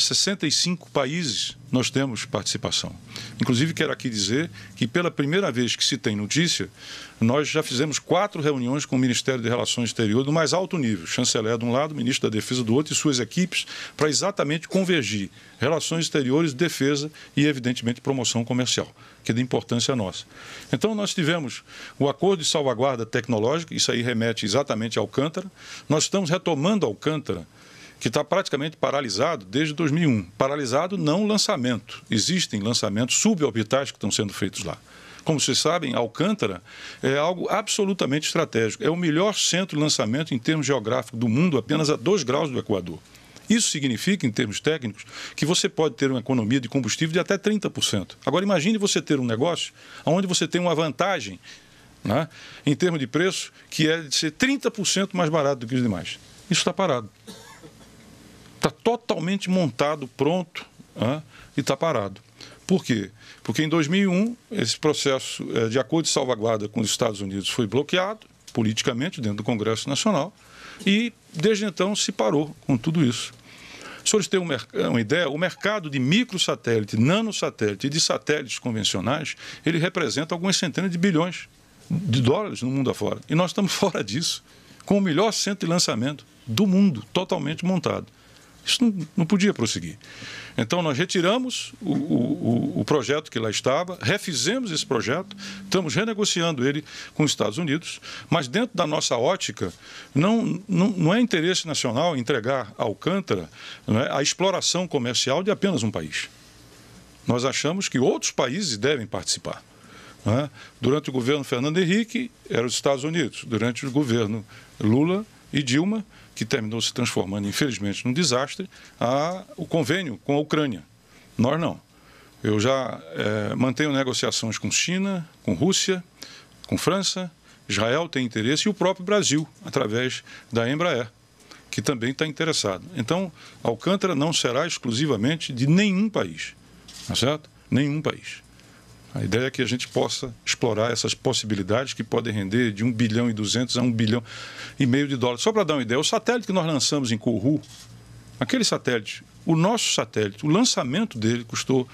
65 países nós temos participação. Inclusive, quero aqui dizer que pela primeira vez que se tem notícia, nós já fizemos 4 reuniões com o Ministério de Relações Exteriores do mais alto nível, chanceler de um lado, ministro da Defesa do outro e suas equipes, para exatamente convergir relações exteriores, defesa e, evidentemente, promoção comercial, que é de importância nossa. Então, nós tivemos o acordo de salvaguarda tecnológica, isso aí remete exatamente a Alcântara. Nós estamos retomando Alcântara, que está praticamente paralisado desde 2001. Paralisado não lançamento. Existem lançamentos suborbitais que estão sendo feitos lá. Como vocês sabem, Alcântara é algo absolutamente estratégico. É o melhor centro de lançamento em termos geográficos do mundo, apenas a 2 graus do Equador. Isso significa, em termos técnicos, que você pode ter uma economia de combustível de até 30%. Agora, imagine você ter um negócio onde você tem uma vantagem, né, em termos de preço, que é de ser 30% mais barato do que os demais. Isso está parado. Está totalmente montado, pronto, e está parado. Por quê? Porque em 2001, esse processo de acordo de salvaguarda com os Estados Unidos foi bloqueado politicamente dentro do Congresso Nacional e, desde então, se parou com tudo isso. Os senhores têm uma ideia, o mercado de microsatélite, nanosatélite e de satélites convencionais, ele representa algumas centenas de bilhões de dólares no mundo afora. E nós estamos fora disso, com o melhor centro de lançamento do mundo, totalmente montado. Isso não podia prosseguir. Então, nós retiramos o projeto que lá estava, refizemos esse projeto, estamos renegociando ele com os Estados Unidos, mas dentro da nossa ótica, não é interesse nacional entregar a Alcântara, não é, a exploração comercial de apenas um país. Nós achamos que outros países devem participar. Não é? Durante o governo Fernando Henrique, eram os Estados Unidos. Durante o governo Lula e Dilma, que terminou se transformando, infelizmente, num desastre, o convênio com a Ucrânia. Nós não. Eu já mantenho negociações com China, com Rússia, com França, Israel tem interesse e o próprio Brasil, através da Embraer, que também está interessado. Então, Alcântara não será exclusivamente de nenhum país, tá certo? Nenhum país. A ideia é que a gente possa explorar essas possibilidades que podem render de 1,2 bilhão a 1,5 bilhão de dólares. Só para dar uma ideia, o satélite que nós lançamos em Kourou, aquele satélite, o nosso satélite, o lançamento dele custou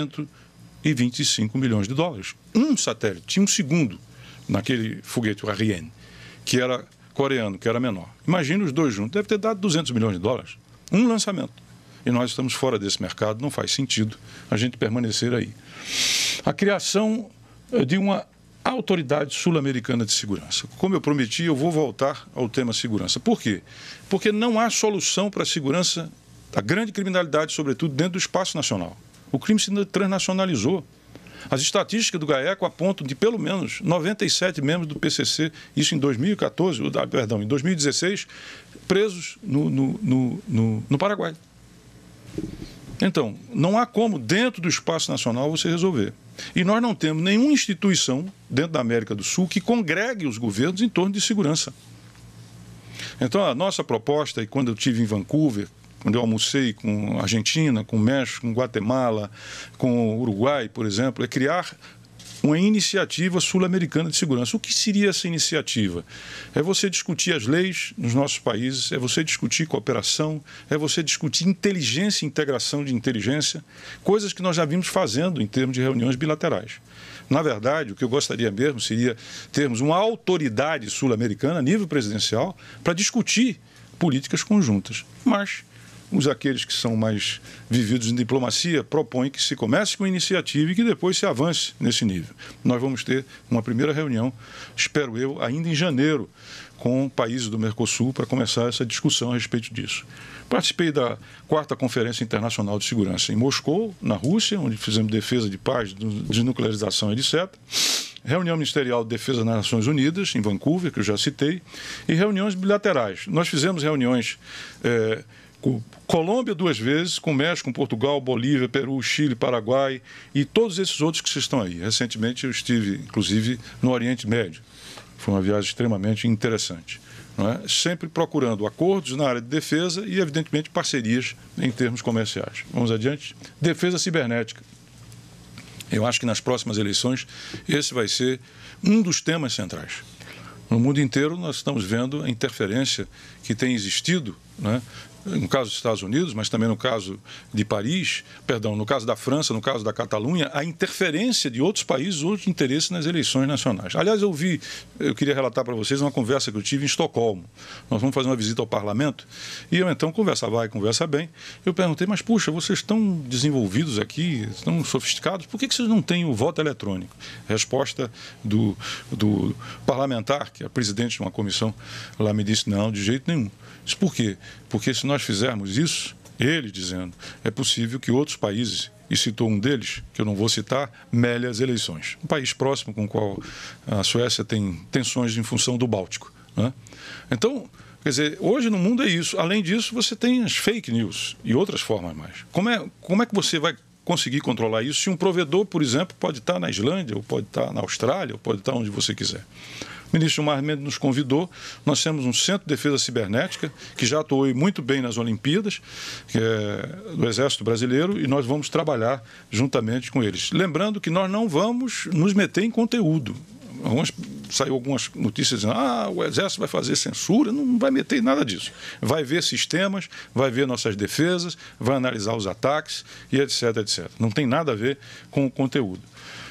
125 milhões de dólares. Um satélite, tinha um segundo naquele foguete, o Ariane, que era coreano, que era menor. Imagina os dois juntos, deve ter dado 200 milhões de dólares. Um lançamento. E nós estamos fora desse mercado, não faz sentido a gente permanecer aí. A criação de uma autoridade sul-americana de segurança. Como eu prometi, eu vou voltar ao tema segurança. Por quê? Porque não há solução para a segurança da grande criminalidade, sobretudo dentro do espaço nacional. O crime se transnacionalizou. As estatísticas do GAECO apontam de pelo menos 97 membros do PCC, isso em 2016, presos no Paraguai. Então, não há como, dentro do espaço nacional, você resolver. E nós não temos nenhuma instituição dentro da América do Sul que congregue os governos em torno de segurança. Então, a nossa proposta, e quando eu estive em Vancouver, quando eu almocei com a Argentina, com o México, com Guatemala, com o Uruguai, por exemplo, é criar uma iniciativa sul-americana de segurança. O que seria essa iniciativa? É você discutir as leis nos nossos países, é você discutir cooperação, é você discutir inteligência e integração de inteligência, coisas que nós já vimos fazendo em termos de reuniões bilaterais. Na verdade, o que eu gostaria mesmo seria termos uma autoridade sul-americana a nível presidencial para discutir políticas conjuntas. Mas aqueles que são mais vividos em diplomacia propõem que se comece com iniciativa e que depois se avance nesse nível. Nós vamos ter uma primeira reunião, espero eu, ainda em janeiro, com países do Mercosul para começar essa discussão a respeito disso. Participei da 4ª Conferência Internacional de Segurança em Moscou, na Rússia, onde fizemos defesa de paz, desnuclearização, etc. Reunião Ministerial de Defesa das Nações Unidas, em Vancouver, que eu já citei, e reuniões bilaterais. Nós fizemos reuniões com Colômbia 2 vezes, com México, com Portugal, Bolívia, Peru, Chile, Paraguai e todos esses outros que estão aí. Recentemente eu estive, inclusive, no Oriente Médio. Foi uma viagem extremamente interessante. Não é? Sempre procurando acordos na área de defesa e, evidentemente, parcerias em termos comerciais. Vamos adiante? Defesa cibernética. Eu acho que nas próximas eleições esse vai ser um dos temas centrais. No mundo inteiro nós estamos vendo a interferência que tem existido, né? No caso dos Estados Unidos, mas também no caso de Paris, perdão, no caso da França, no caso da Catalunha, a interferência de outros países, outros interesses nas eleições nacionais. Aliás, eu queria relatar para vocês uma conversa que eu tive em Estocolmo. Nós vamos fazer uma visita ao parlamento e eu então, conversa vai, conversa bem, eu perguntei, mas puxa, vocês estão desenvolvidos aqui, estão sofisticados, por que vocês não têm o voto eletrônico? Resposta do parlamentar, que é presidente de uma comissão, lá me disse, não, de jeito nenhum. Por quê? Porque se nós fizermos isso, ele dizendo, é possível que outros países, e citou um deles, que eu não vou citar, mele as eleições. Um país próximo com o qual a Suécia tem tensões em função do Báltico, né? Então, quer dizer, hoje no mundo é isso. Além disso, você tem as fake news e outras formas mais. Como é que você vai conseguir controlar isso se um provedor, por exemplo, pode estar na Islândia, ou pode estar na Austrália, ou pode estar onde você quiser? O ministro Gilmar Mendes nos convidou, nós temos um Centro de Defesa Cibernética, que já atuou muito bem nas Olimpíadas, que é do Exército Brasileiro, e nós vamos trabalhar juntamente com eles. Lembrando que nós não vamos nos meter em conteúdo. Saiu algumas notícias dizendo o Exército vai fazer censura, não vai meter em nada disso. Vai ver sistemas, vai ver nossas defesas, vai analisar os ataques e etc, etc. Não tem nada a ver com o conteúdo.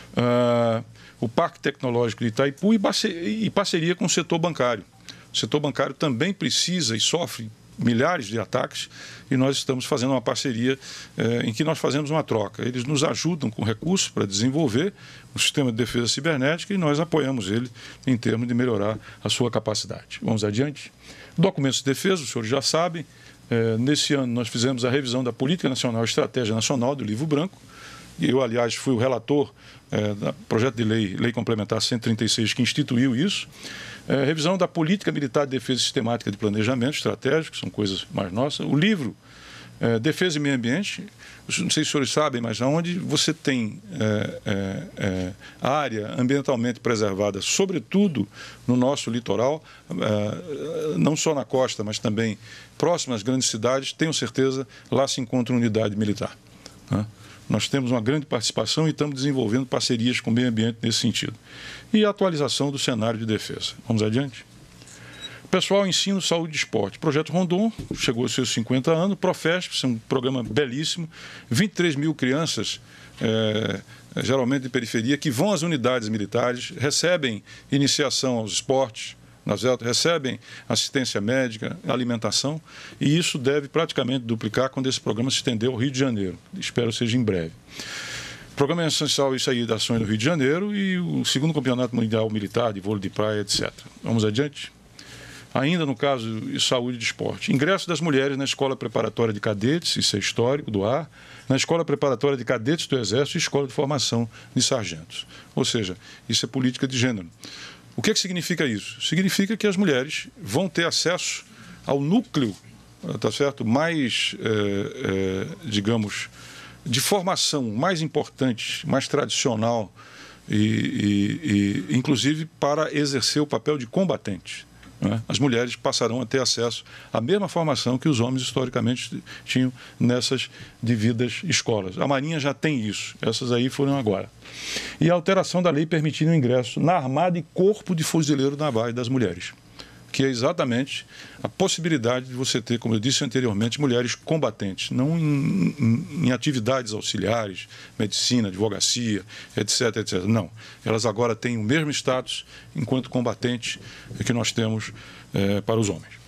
O Parque Tecnológico de Itaipu e parceria com o setor bancário. O setor bancário também precisa e sofre milhares de ataques e nós estamos fazendo uma parceria em que nós fazemos uma troca. Eles nos ajudam com recursos para desenvolver o sistema de defesa cibernética e nós apoiamos ele em termos de melhorar a sua capacidade. Vamos adiante? Documentos de defesa, os senhores já sabem, nesse ano nós fizemos a revisão da Política Nacional e Estratégia Nacional do Livro Branco. Eu, aliás, fui o relator do projeto de lei complementar 136, que instituiu isso. Revisão da Política Militar de Defesa Sistemática de Planejamento Estratégico, são coisas mais nossas. O livro Defesa e Meio Ambiente, não sei se os senhores sabem, mas onde você tem área ambientalmente preservada, sobretudo no nosso litoral, não só na costa, mas também próximo às grandes cidades, tenho certeza, lá se encontra unidade militar, né? Nós temos uma grande participação e estamos desenvolvendo parcerias com o meio ambiente nesse sentido. E a atualização do cenário de defesa. Vamos adiante? Pessoal, ensino, saúde e esporte. Projeto Rondon, chegou aos seus 50 anos. Profesp, é um programa belíssimo. 23 mil crianças, geralmente de periferia, que vão às unidades militares, recebem iniciação aos esportes, recebem assistência médica, alimentação, e isso deve praticamente duplicar quando esse programa se estender ao Rio de Janeiro. Espero seja em breve. O programa é essencial isso aí das ações do Rio de Janeiro e o 2º Campeonato Mundial Militar de Vôlei de Praia, etc. Vamos adiante? Ainda no caso de saúde e de esporte. Ingresso das mulheres na Escola Preparatória de Cadetes, isso é histórico, do ar, na Escola Preparatória de Cadetes do Exército e Escola de Formação de Sargentos. Ou seja, isso é política de gênero. O que significa isso? Significa que as mulheres vão ter acesso ao núcleo tá certo? Mais, digamos, de formação mais importante, mais tradicional e inclusive para exercer o papel de combatente. Né? As mulheres passarão a ter acesso à mesma formação que os homens historicamente tinham nessas devidas escolas. A Marinha já tem isso, essas aí foram agora. E a alteração da lei permitindo o ingresso na Armada e Corpo de Fuzileiro Naval das mulheres, que é exatamente a possibilidade de você ter, como eu disse anteriormente, mulheres combatentes, não em atividades auxiliares, medicina, advocacia, etc, etc. Não, elas agora têm o mesmo status enquanto combatentes que nós temos para os homens.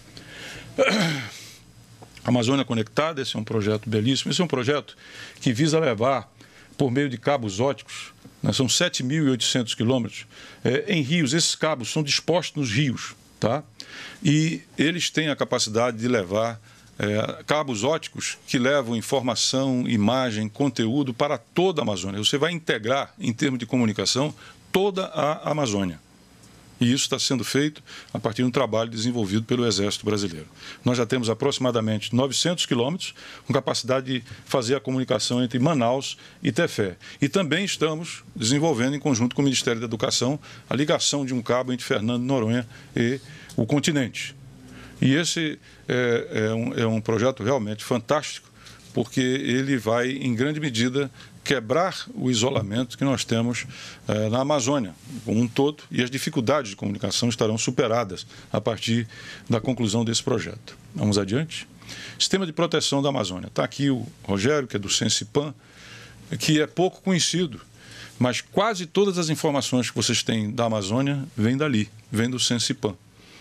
Amazônia Conectada, esse é um projeto belíssimo, esse é um projeto que visa levar, por meio de cabos óticos, né, são 7.800 quilômetros, em rios, esses cabos são dispostos nos rios, tá? E eles têm a capacidade de levar cabos óticos que levam informação, imagem, conteúdo para toda a Amazônia. Você vai integrar, em termos de comunicação, toda a Amazônia. E isso está sendo feito a partir de um trabalho desenvolvido pelo Exército Brasileiro. Nós já temos aproximadamente 900 quilômetros com capacidade de fazer a comunicação entre Manaus e Tefé. E também estamos desenvolvendo, em conjunto com o Ministério da Educação, a ligação de um cabo entre Fernando de Noronha e o continente. E esse é um projeto realmente fantástico, porque ele vai, em grande medida, quebrar o isolamento que nós temos na Amazônia como um todo, e as dificuldades de comunicação estarão superadas a partir da conclusão desse projeto. Vamos adiante? Sistema de proteção da Amazônia. Está aqui o Rogério, que é do Sensipan, que é pouco conhecido, mas quase todas as informações que vocês têm da Amazônia vêm dali, vêm do Sensipan.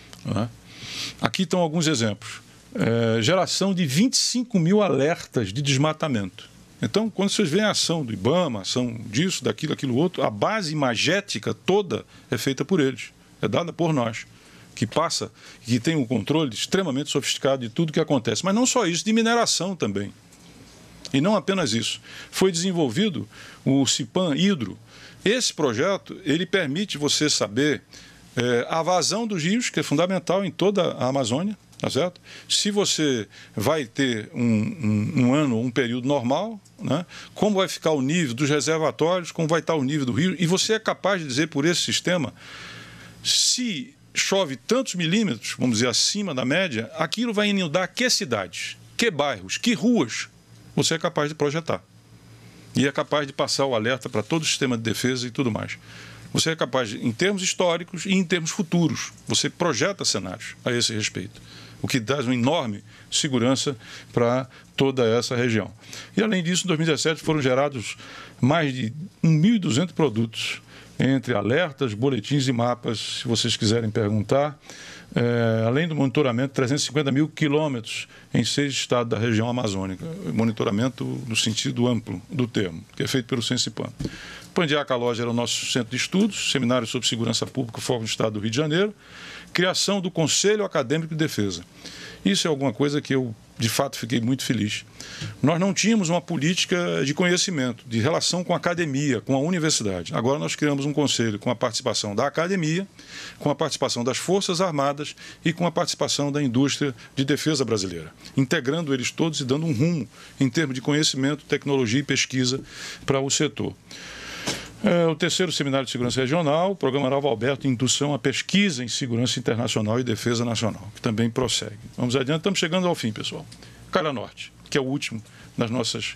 Aqui estão alguns exemplos. Geração de 25 mil alertas de desmatamento. Então, quando vocês veem a ação do IBAMA, a ação disso, daquilo, aquilo outro, a base imagética toda é feita por eles, é dada por nós, que passa, que tem um controle extremamente sofisticado de tudo que acontece. Mas não só isso, de mineração também. E não apenas isso. Foi desenvolvido o CIPAM Hidro. Esse projeto, ele permite você saber a vazão dos rios, que é fundamental em toda a Amazônia, tá certo? Se você vai ter um ano ou um período normal, né? Como vai ficar o nível dos reservatórios, como vai estar o nível do rio, e você é capaz de dizer por esse sistema, se chove tantos milímetros, vamos dizer, acima da média, aquilo vai inundar que cidades, que bairros, que ruas você é capaz de projetar. E é capaz de passar o alerta para todo o sistema de defesa e tudo mais. Você é capaz, em termos históricos e em termos futuros, você projeta cenários a esse respeito, o que dá uma enorme segurança para toda essa região. E, além disso, em 2017 foram gerados mais de 1.200 produtos, entre alertas, boletins e mapas, se vocês quiserem perguntar. Além do monitoramento, 350 mil quilômetros em 6 estados da região amazônica. Monitoramento no sentido amplo do termo, que é feito pelo Sensipan. Pandiaca Loja era o nosso centro de estudos, seminário sobre segurança pública, foco no estado do Rio de Janeiro, criação do Conselho Acadêmico de Defesa. Isso é alguma coisa que eu, de fato, fiquei muito feliz. Nós não tínhamos uma política de conhecimento, de relação com a academia, com a universidade. Agora nós criamos um conselho com a participação da academia, com a participação das Forças Armadas e com a participação da indústria de defesa brasileira, integrando eles todos e dando um rumo em termos de conhecimento, tecnologia e pesquisa para o setor. O terceiro Seminário de Segurança Regional, o Programa Nova Alberto, Indução à Pesquisa em Segurança Internacional e Defesa Nacional, que também prossegue. Vamos adiante, estamos chegando ao fim, pessoal. Calha Norte, que é o último das nossas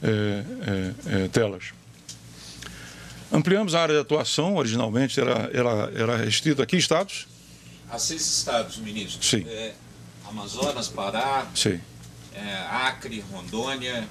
telas. Ampliamos a área de atuação, originalmente era restrita a que estados? A 6 estados, ministro. Sim. Amazonas, Pará, sim. Acre, Rondônia,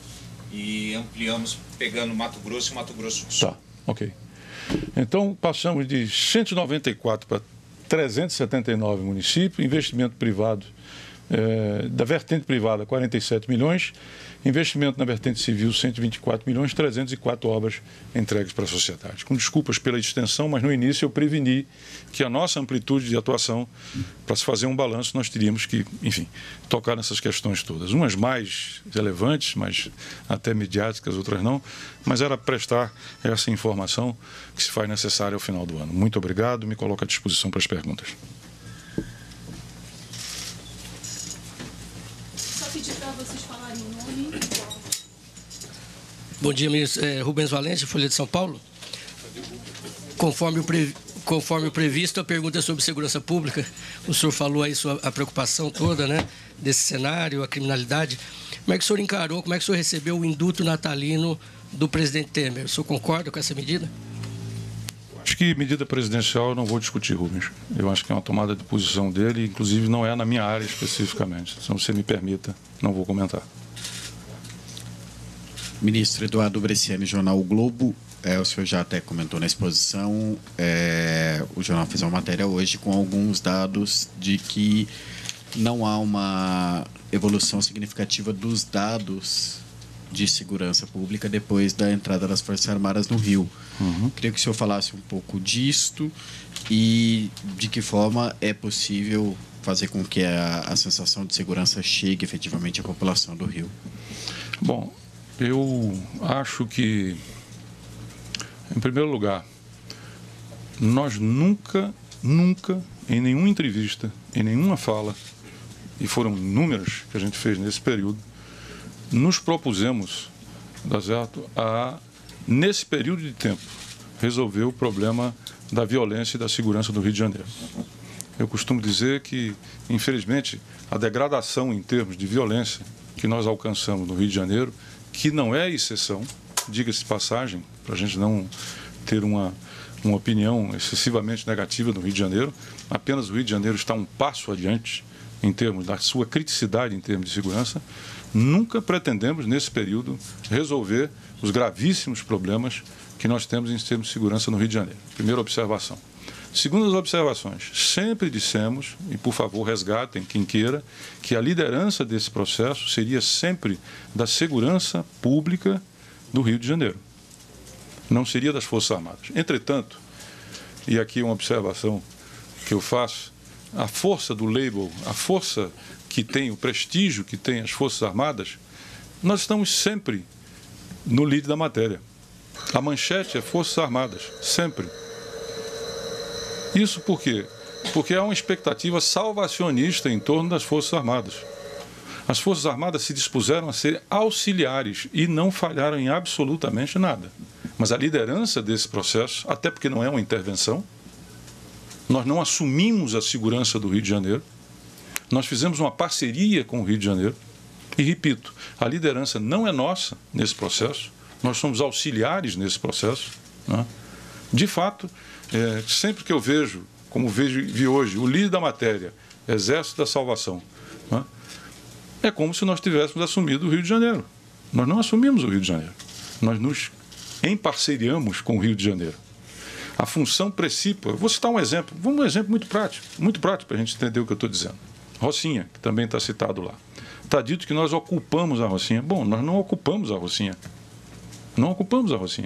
e ampliamos pegando Mato Grosso e Mato Grosso do Sul. Tá, ok. Então, passamos de 194 para 379 municípios, investimento privado, da vertente privada, 47 milhões, investimento na vertente civil, 124 milhões, 304 obras entregues para a sociedade. Com desculpas pela extensão, mas no início eu preveni que a nossa amplitude de atuação, para se fazer um balanço, nós teríamos que, enfim, tocar nessas questões todas. Umas mais relevantes, mas até midiáticas, outras não, mas era prestar essa informação que se faz necessária ao final do ano. Muito obrigado, me coloco à disposição para as perguntas. Bom dia, ministro. Rubens Valente, Folha de São Paulo. Conforme o previsto, a pergunta é sobre segurança pública. O senhor falou aí a preocupação toda, né, desse cenário, a criminalidade. Como é que o senhor encarou, como é que o senhor recebeu o indulto natalino do presidente Temer? O senhor concorda com essa medida? Acho que medida presidencial eu não vou discutir, Rubens. Eu acho que é uma tomada de posição dele, inclusive não é na minha área especificamente. Se você me permita, não vou comentar. Ministro Eduardo Bresciani, jornal O Globo. O senhor já até comentou na exposição, o jornal fez uma matéria hoje com alguns dados de que não há uma evolução significativa dos dados de segurança pública depois da entrada das Forças Armadas no Rio. Queria que o senhor falasse um pouco disto e de que forma é possível fazer com que a sensação de segurança chegue efetivamente à população do Rio. Bom, eu acho que, em primeiro lugar, nós nunca, em nenhuma entrevista, em nenhuma fala, e foram inúmeras que a gente fez nesse período, nos propusemos, tá certo, nesse período de tempo, resolver o problema da violência e da segurança do Rio de Janeiro. Eu costumo dizer que, infelizmente, a degradação em termos de violência que nós alcançamos no Rio de Janeiro, que não é exceção, diga-se de passagem, para a gente não ter uma opinião excessivamente negativa do Rio de Janeiro, apenas o Rio de Janeiro está um passo adiante em termos da sua criticidade em termos de segurança. Nunca pretendemos, nesse período, resolver os gravíssimos problemas que nós temos em termos de segurança no Rio de Janeiro. Primeira observação. Segundo as observações, sempre dissemos, e por favor resgatem quem queira, que a liderança desse processo seria sempre da segurança pública do Rio de Janeiro. Não seria das Forças Armadas. Entretanto, e aqui uma observação que eu faço, a força do label, a força que tem, o prestígio que tem as Forças Armadas, nós estamos sempre no lead da matéria. A manchete é Forças Armadas, sempre. Isso por quê? Porque há uma expectativa salvacionista em torno das Forças Armadas. As Forças Armadas se dispuseram a ser auxiliares e não falharam em absolutamente nada. Mas a liderança desse processo, até porque não é uma intervenção, nós não assumimos a segurança do Rio de Janeiro, nós fizemos uma parceria com o Rio de Janeiro e, repito, a liderança não é nossa nesse processo, nós somos auxiliares nesse processo, né? De fato, sempre que eu vejo, como vi hoje, o líder da matéria, Exército da Salvação, né? É como se nós tivéssemos assumido o Rio de Janeiro. Nós não assumimos o Rio de Janeiro. Nós nos emparceriamos com o Rio de Janeiro. A função precípua, vou citar um exemplo muito prático para a gente entender o que eu estou dizendo. Rocinha, que também está citado lá. Está dito que nós ocupamos a Rocinha. Bom, nós não ocupamos a Rocinha. Não ocupamos a Rocinha.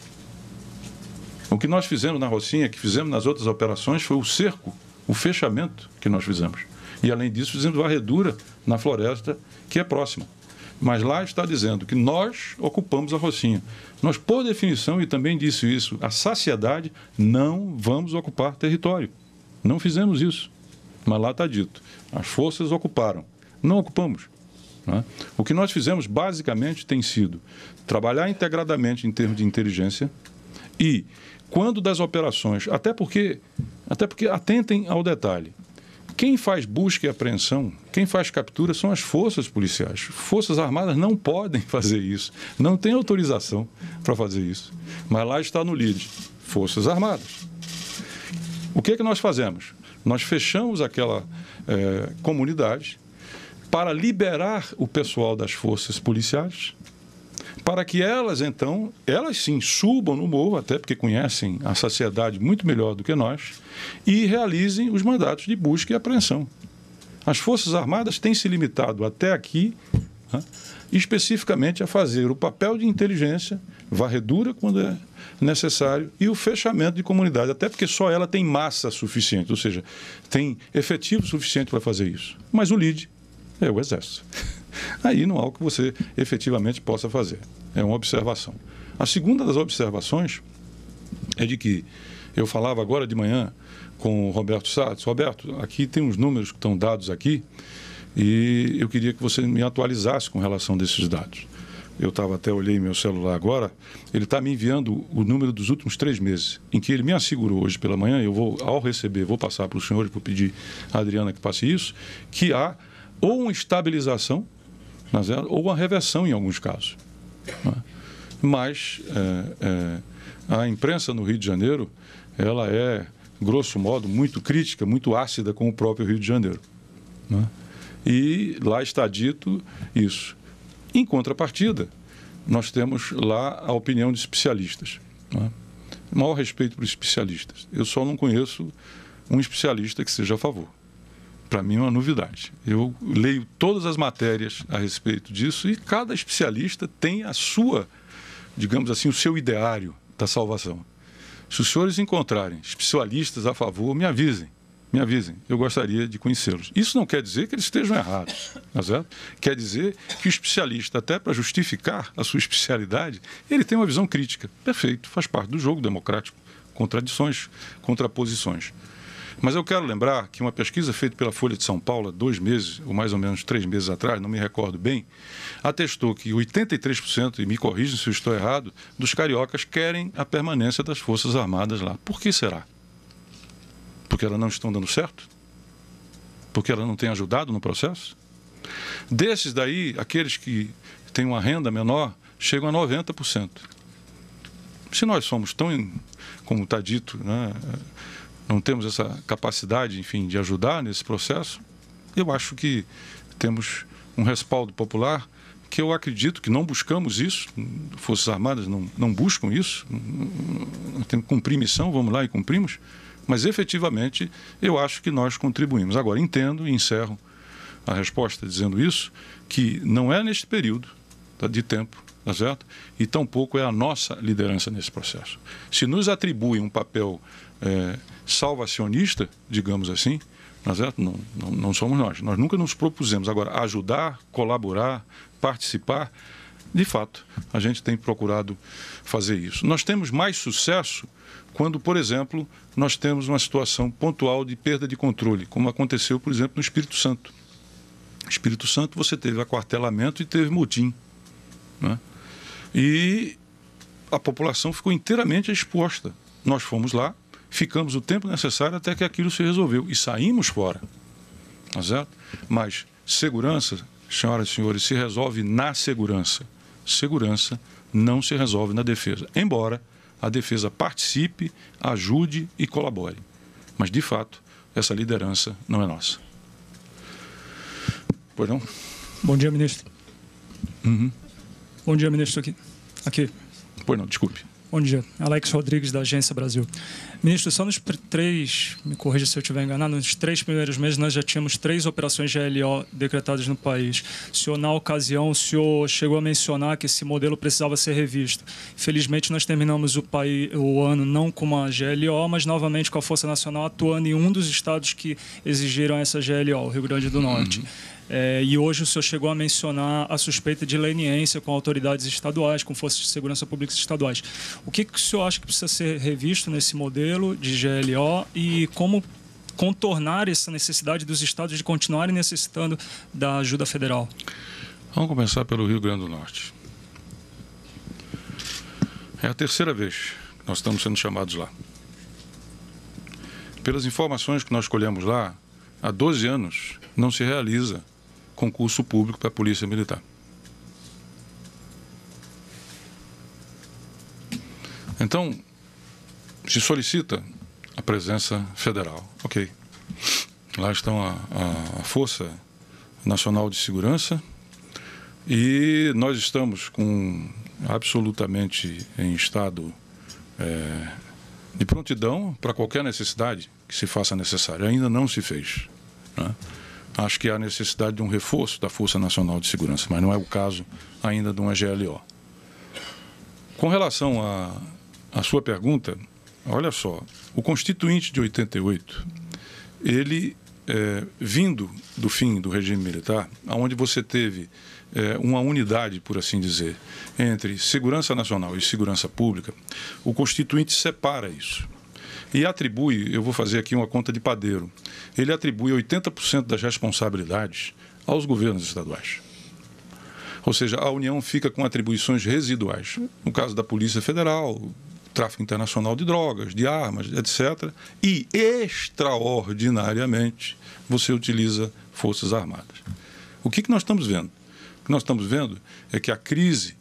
O que nós fizemos na Rocinha, que fizemos nas outras operações, foi o cerco, o fechamento que nós fizemos. E, além disso, fizemos varredura na floresta, que é próxima. Mas lá está dizendo que nós ocupamos a Rocinha. Nós, por definição, e também disse isso, a saciedade, não vamos ocupar território. Não fizemos isso. Mas lá está dito, as forças ocuparam. Não ocupamos. Né? O que nós fizemos, basicamente, tem sido trabalhar integradamente em termos de inteligência e, quando das operações, até porque atentem ao detalhe, quem faz busca e apreensão, quem faz captura são as forças policiais. Forças Armadas não podem fazer isso, não tem autorização para fazer isso. Mas lá está no lead, Forças Armadas. O que é que nós fazemos? Nós fechamos aquela comunidade para liberar o pessoal das forças policiais, para que elas, então, elas sim subam no morro, até porque conhecem a sociedade muito melhor do que nós, e realizem os mandatos de busca e apreensão. As Forças Armadas têm se limitado até aqui, né, especificamente a fazer o papel de inteligência, varredura quando é necessário e o fechamento de comunidade, até porque só ela tem massa suficiente, ou seja, tem efetivo suficiente para fazer isso. Mas o lead é o Exército. Aí não há o que você efetivamente possa fazer. É uma observação. A segunda das observações é de que eu falava agora de manhã com o Roberto Salles. Roberto, aqui tem uns números que estão dados aqui e eu queria que você me atualizasse com relação a desses dados. eu até olhei meu celular agora, ele está me enviando o número dos últimos 3 meses, em que ele me assegurou hoje pela manhã, eu vou, ao receber, vou passar para os senhores, vou pedir à Adriana que passe isso, que há ou uma estabilização, ou uma reversão em alguns casos. Mas a imprensa no Rio de Janeiro, ela é, grosso modo, muito crítica, muito ácida com o próprio Rio de Janeiro. E lá está dito isso. Em contrapartida, nós temos lá a opinião de especialistas. O maior respeito para os especialistas. Eu só não conheço um especialista que seja a favor. Para mim é uma novidade. Eu leio todas as matérias a respeito disso e cada especialista tem a sua, digamos assim, o seu ideário da salvação. Se os senhores encontrarem especialistas a favor, me avisem. Me avisem, eu gostaria de conhecê-los. Isso não quer dizer que eles estejam errados, não é certo? Quer dizer que o especialista, até para justificar a sua especialidade, ele tem uma visão crítica. Perfeito, faz parte do jogo democrático. Contradições, contraposições. Mas eu quero lembrar que uma pesquisa feita pela Folha de São Paulo, 2 meses, ou mais ou menos 3 meses atrás, não me recordo bem, atestou que 83%, e me corrijam se eu estou errado, dos cariocas querem a permanência das Forças Armadas lá. Por que será? Porque elas não estão dando certo? Porque elas não têm ajudado no processo? Desses daí, aqueles que têm uma renda menor, chegam a 90%. Se nós somos tão, como está dito, né, não temos essa capacidade, enfim, de ajudar nesse processo, eu acho que temos um respaldo popular que eu acredito que não buscamos isso, Forças Armadas não buscam isso, temos que cumprir missão, vamos lá e cumprimos, mas efetivamente eu acho que nós contribuímos. Agora, entendo e encerro a resposta dizendo isso, que não é neste período de tempo, tá certo? E tampouco é a nossa liderança nesse processo. Se nos atribuem um papel salvacionista, digamos assim, tá certo? Não somos nós. Nós nunca nos propusemos. Agora, ajudar, colaborar, participar, de fato, a gente tem procurado fazer isso. Nós temos mais sucesso quando, por exemplo, nós temos uma situação pontual de perda de controle, como aconteceu, por exemplo, no Espírito Santo. No Espírito Santo você teve aquartelamento e teve motim, né? E a população ficou inteiramente exposta. Nós fomos lá, ficamos o tempo necessário até que aquilo se resolveu e saímos fora, tá certo? Mas segurança, senhoras e senhores, se resolve na segurança. Segurança não se resolve na defesa, embora a defesa participe, ajude e colabore. Mas, de fato, essa liderança não é nossa. Pois não? Bom dia, ministro. Uhum. Bom dia, ministro. Aqui. Pois não, desculpe. Bom dia. Alex Rodrigues, da Agência Brasil. Ministro, só nos 3, me corrija se eu estiver enganado, nos 3 primeiros meses nós já tínhamos 3 operações GLO decretadas no país. O senhor, na ocasião, o senhor chegou a mencionar que esse modelo precisava ser revisto. Infelizmente, nós terminamos o ano não com uma GLO, mas novamente com a Força Nacional atuando em um dos estados que exigiram essa GLO, o Rio Grande do Norte. E hoje o senhor chegou a mencionar a suspeita de leniência com autoridades estaduais, com forças de segurança públicas estaduais. O que o senhor acha que precisa ser revisto nesse modelo de GLO e como contornar essa necessidade dos estados de continuarem necessitando da ajuda federal? Vamos começar pelo Rio Grande do Norte. É a 3ª vez que nós estamos sendo chamados lá. Pelas informações que nós colhemos lá, há 12 anos não se realiza concurso público para a Polícia Militar. Então, se solicita a presença federal. Ok. Lá estão a Força Nacional de Segurança e nós estamos absolutamente em estado de prontidão para qualquer necessidade que se faça necessária. Ainda não se fez, né? Acho que há necessidade de um reforço da Força Nacional de Segurança, mas não é o caso ainda de uma GLO. Com relação à sua pergunta, olha só, o Constituinte de 88, ele, vindo do fim do regime militar, onde você teve uma unidade, por assim dizer, entre segurança nacional e segurança pública, o Constituinte separa isso. E atribui, eu vou fazer aqui uma conta de padeiro, ele atribui 80% das responsabilidades aos governos estaduais. Ou seja, a União fica com atribuições residuais. No caso da Polícia Federal, tráfico internacional de drogas, de armas, etc. E, extraordinariamente, você utiliza Forças Armadas. O que nós estamos vendo? O que nós estamos vendo é que a crise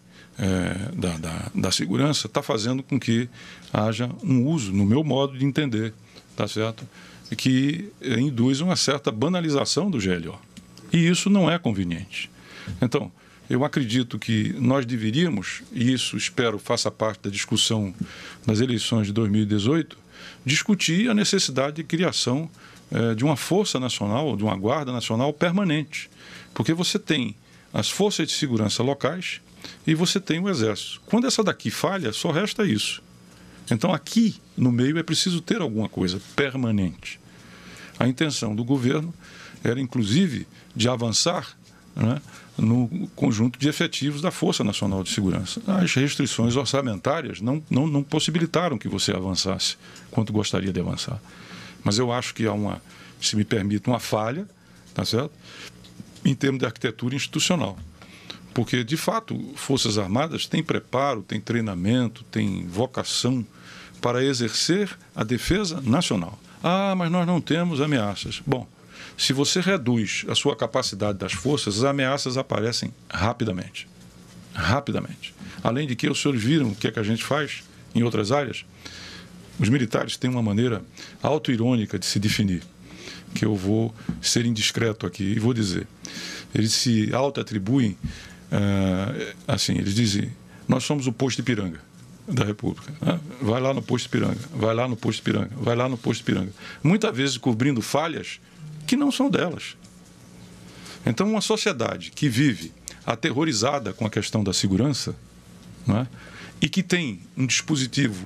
da segurança está fazendo com que haja um uso, no meu modo de entender, tá certo? Que induz uma certa banalização do GLO. E isso não é conveniente. Então, eu acredito que nós deveríamos, e isso espero faça parte da discussão nas eleições de 2018, discutir a necessidade de criação de uma força nacional, de uma guarda nacional permanente. Porque você tem as forças de segurança locais e você tem o Exército. Quando essa daqui falha, só resta isso. Então, aqui no meio é preciso ter alguma coisa permanente. A intenção do governo era, inclusive, de avançar, né, no conjunto de efetivos da Força Nacional de Segurança. As restrições orçamentárias não possibilitaram que você avançasse quanto gostaria de avançar. Mas eu acho que há se me permite, uma falha, tá certo? Em termos de arquitetura institucional. Porque, de fato, Forças Armadas têm preparo, têm treinamento, têm vocação para exercer a defesa nacional. Ah, mas nós não temos ameaças. Bom, se você reduz a sua capacidade das forças, as ameaças aparecem rapidamente. Rapidamente. Além de que, os senhores viram o que é que a gente faz em outras áreas? Os militares têm uma maneira autoirônica de se definir, que eu vou ser indiscreto aqui e vou dizer. Eles se auto-atribuem, assim, eles dizem, nós somos o posto Ipiranga da República. Vai lá no posto Ipiranga, vai lá no posto Ipiranga, vai lá no posto Ipiranga. Muitas vezes cobrindo falhas que não são delas. Então, uma sociedade que vive aterrorizada com a questão da segurança, não é? E que tem um dispositivo,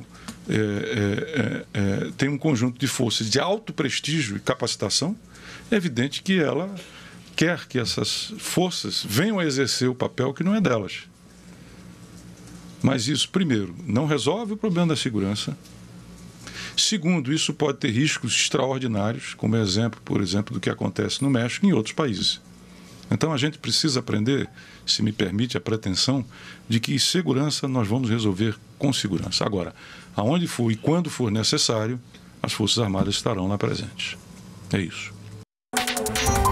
tem um conjunto de forças de alto prestígio e capacitação, é evidente que ela quer que essas forças venham a exercer o papel que não é delas. Mas isso, primeiro, não resolve o problema da segurança. Segundo, isso pode ter riscos extraordinários, como exemplo, por exemplo, do que acontece no México e em outros países. Então, a gente precisa aprender, se me permite a pretensão, de que segurança nós vamos resolver com segurança. Agora, aonde for e quando for necessário, as Forças Armadas estarão lá presentes. É isso.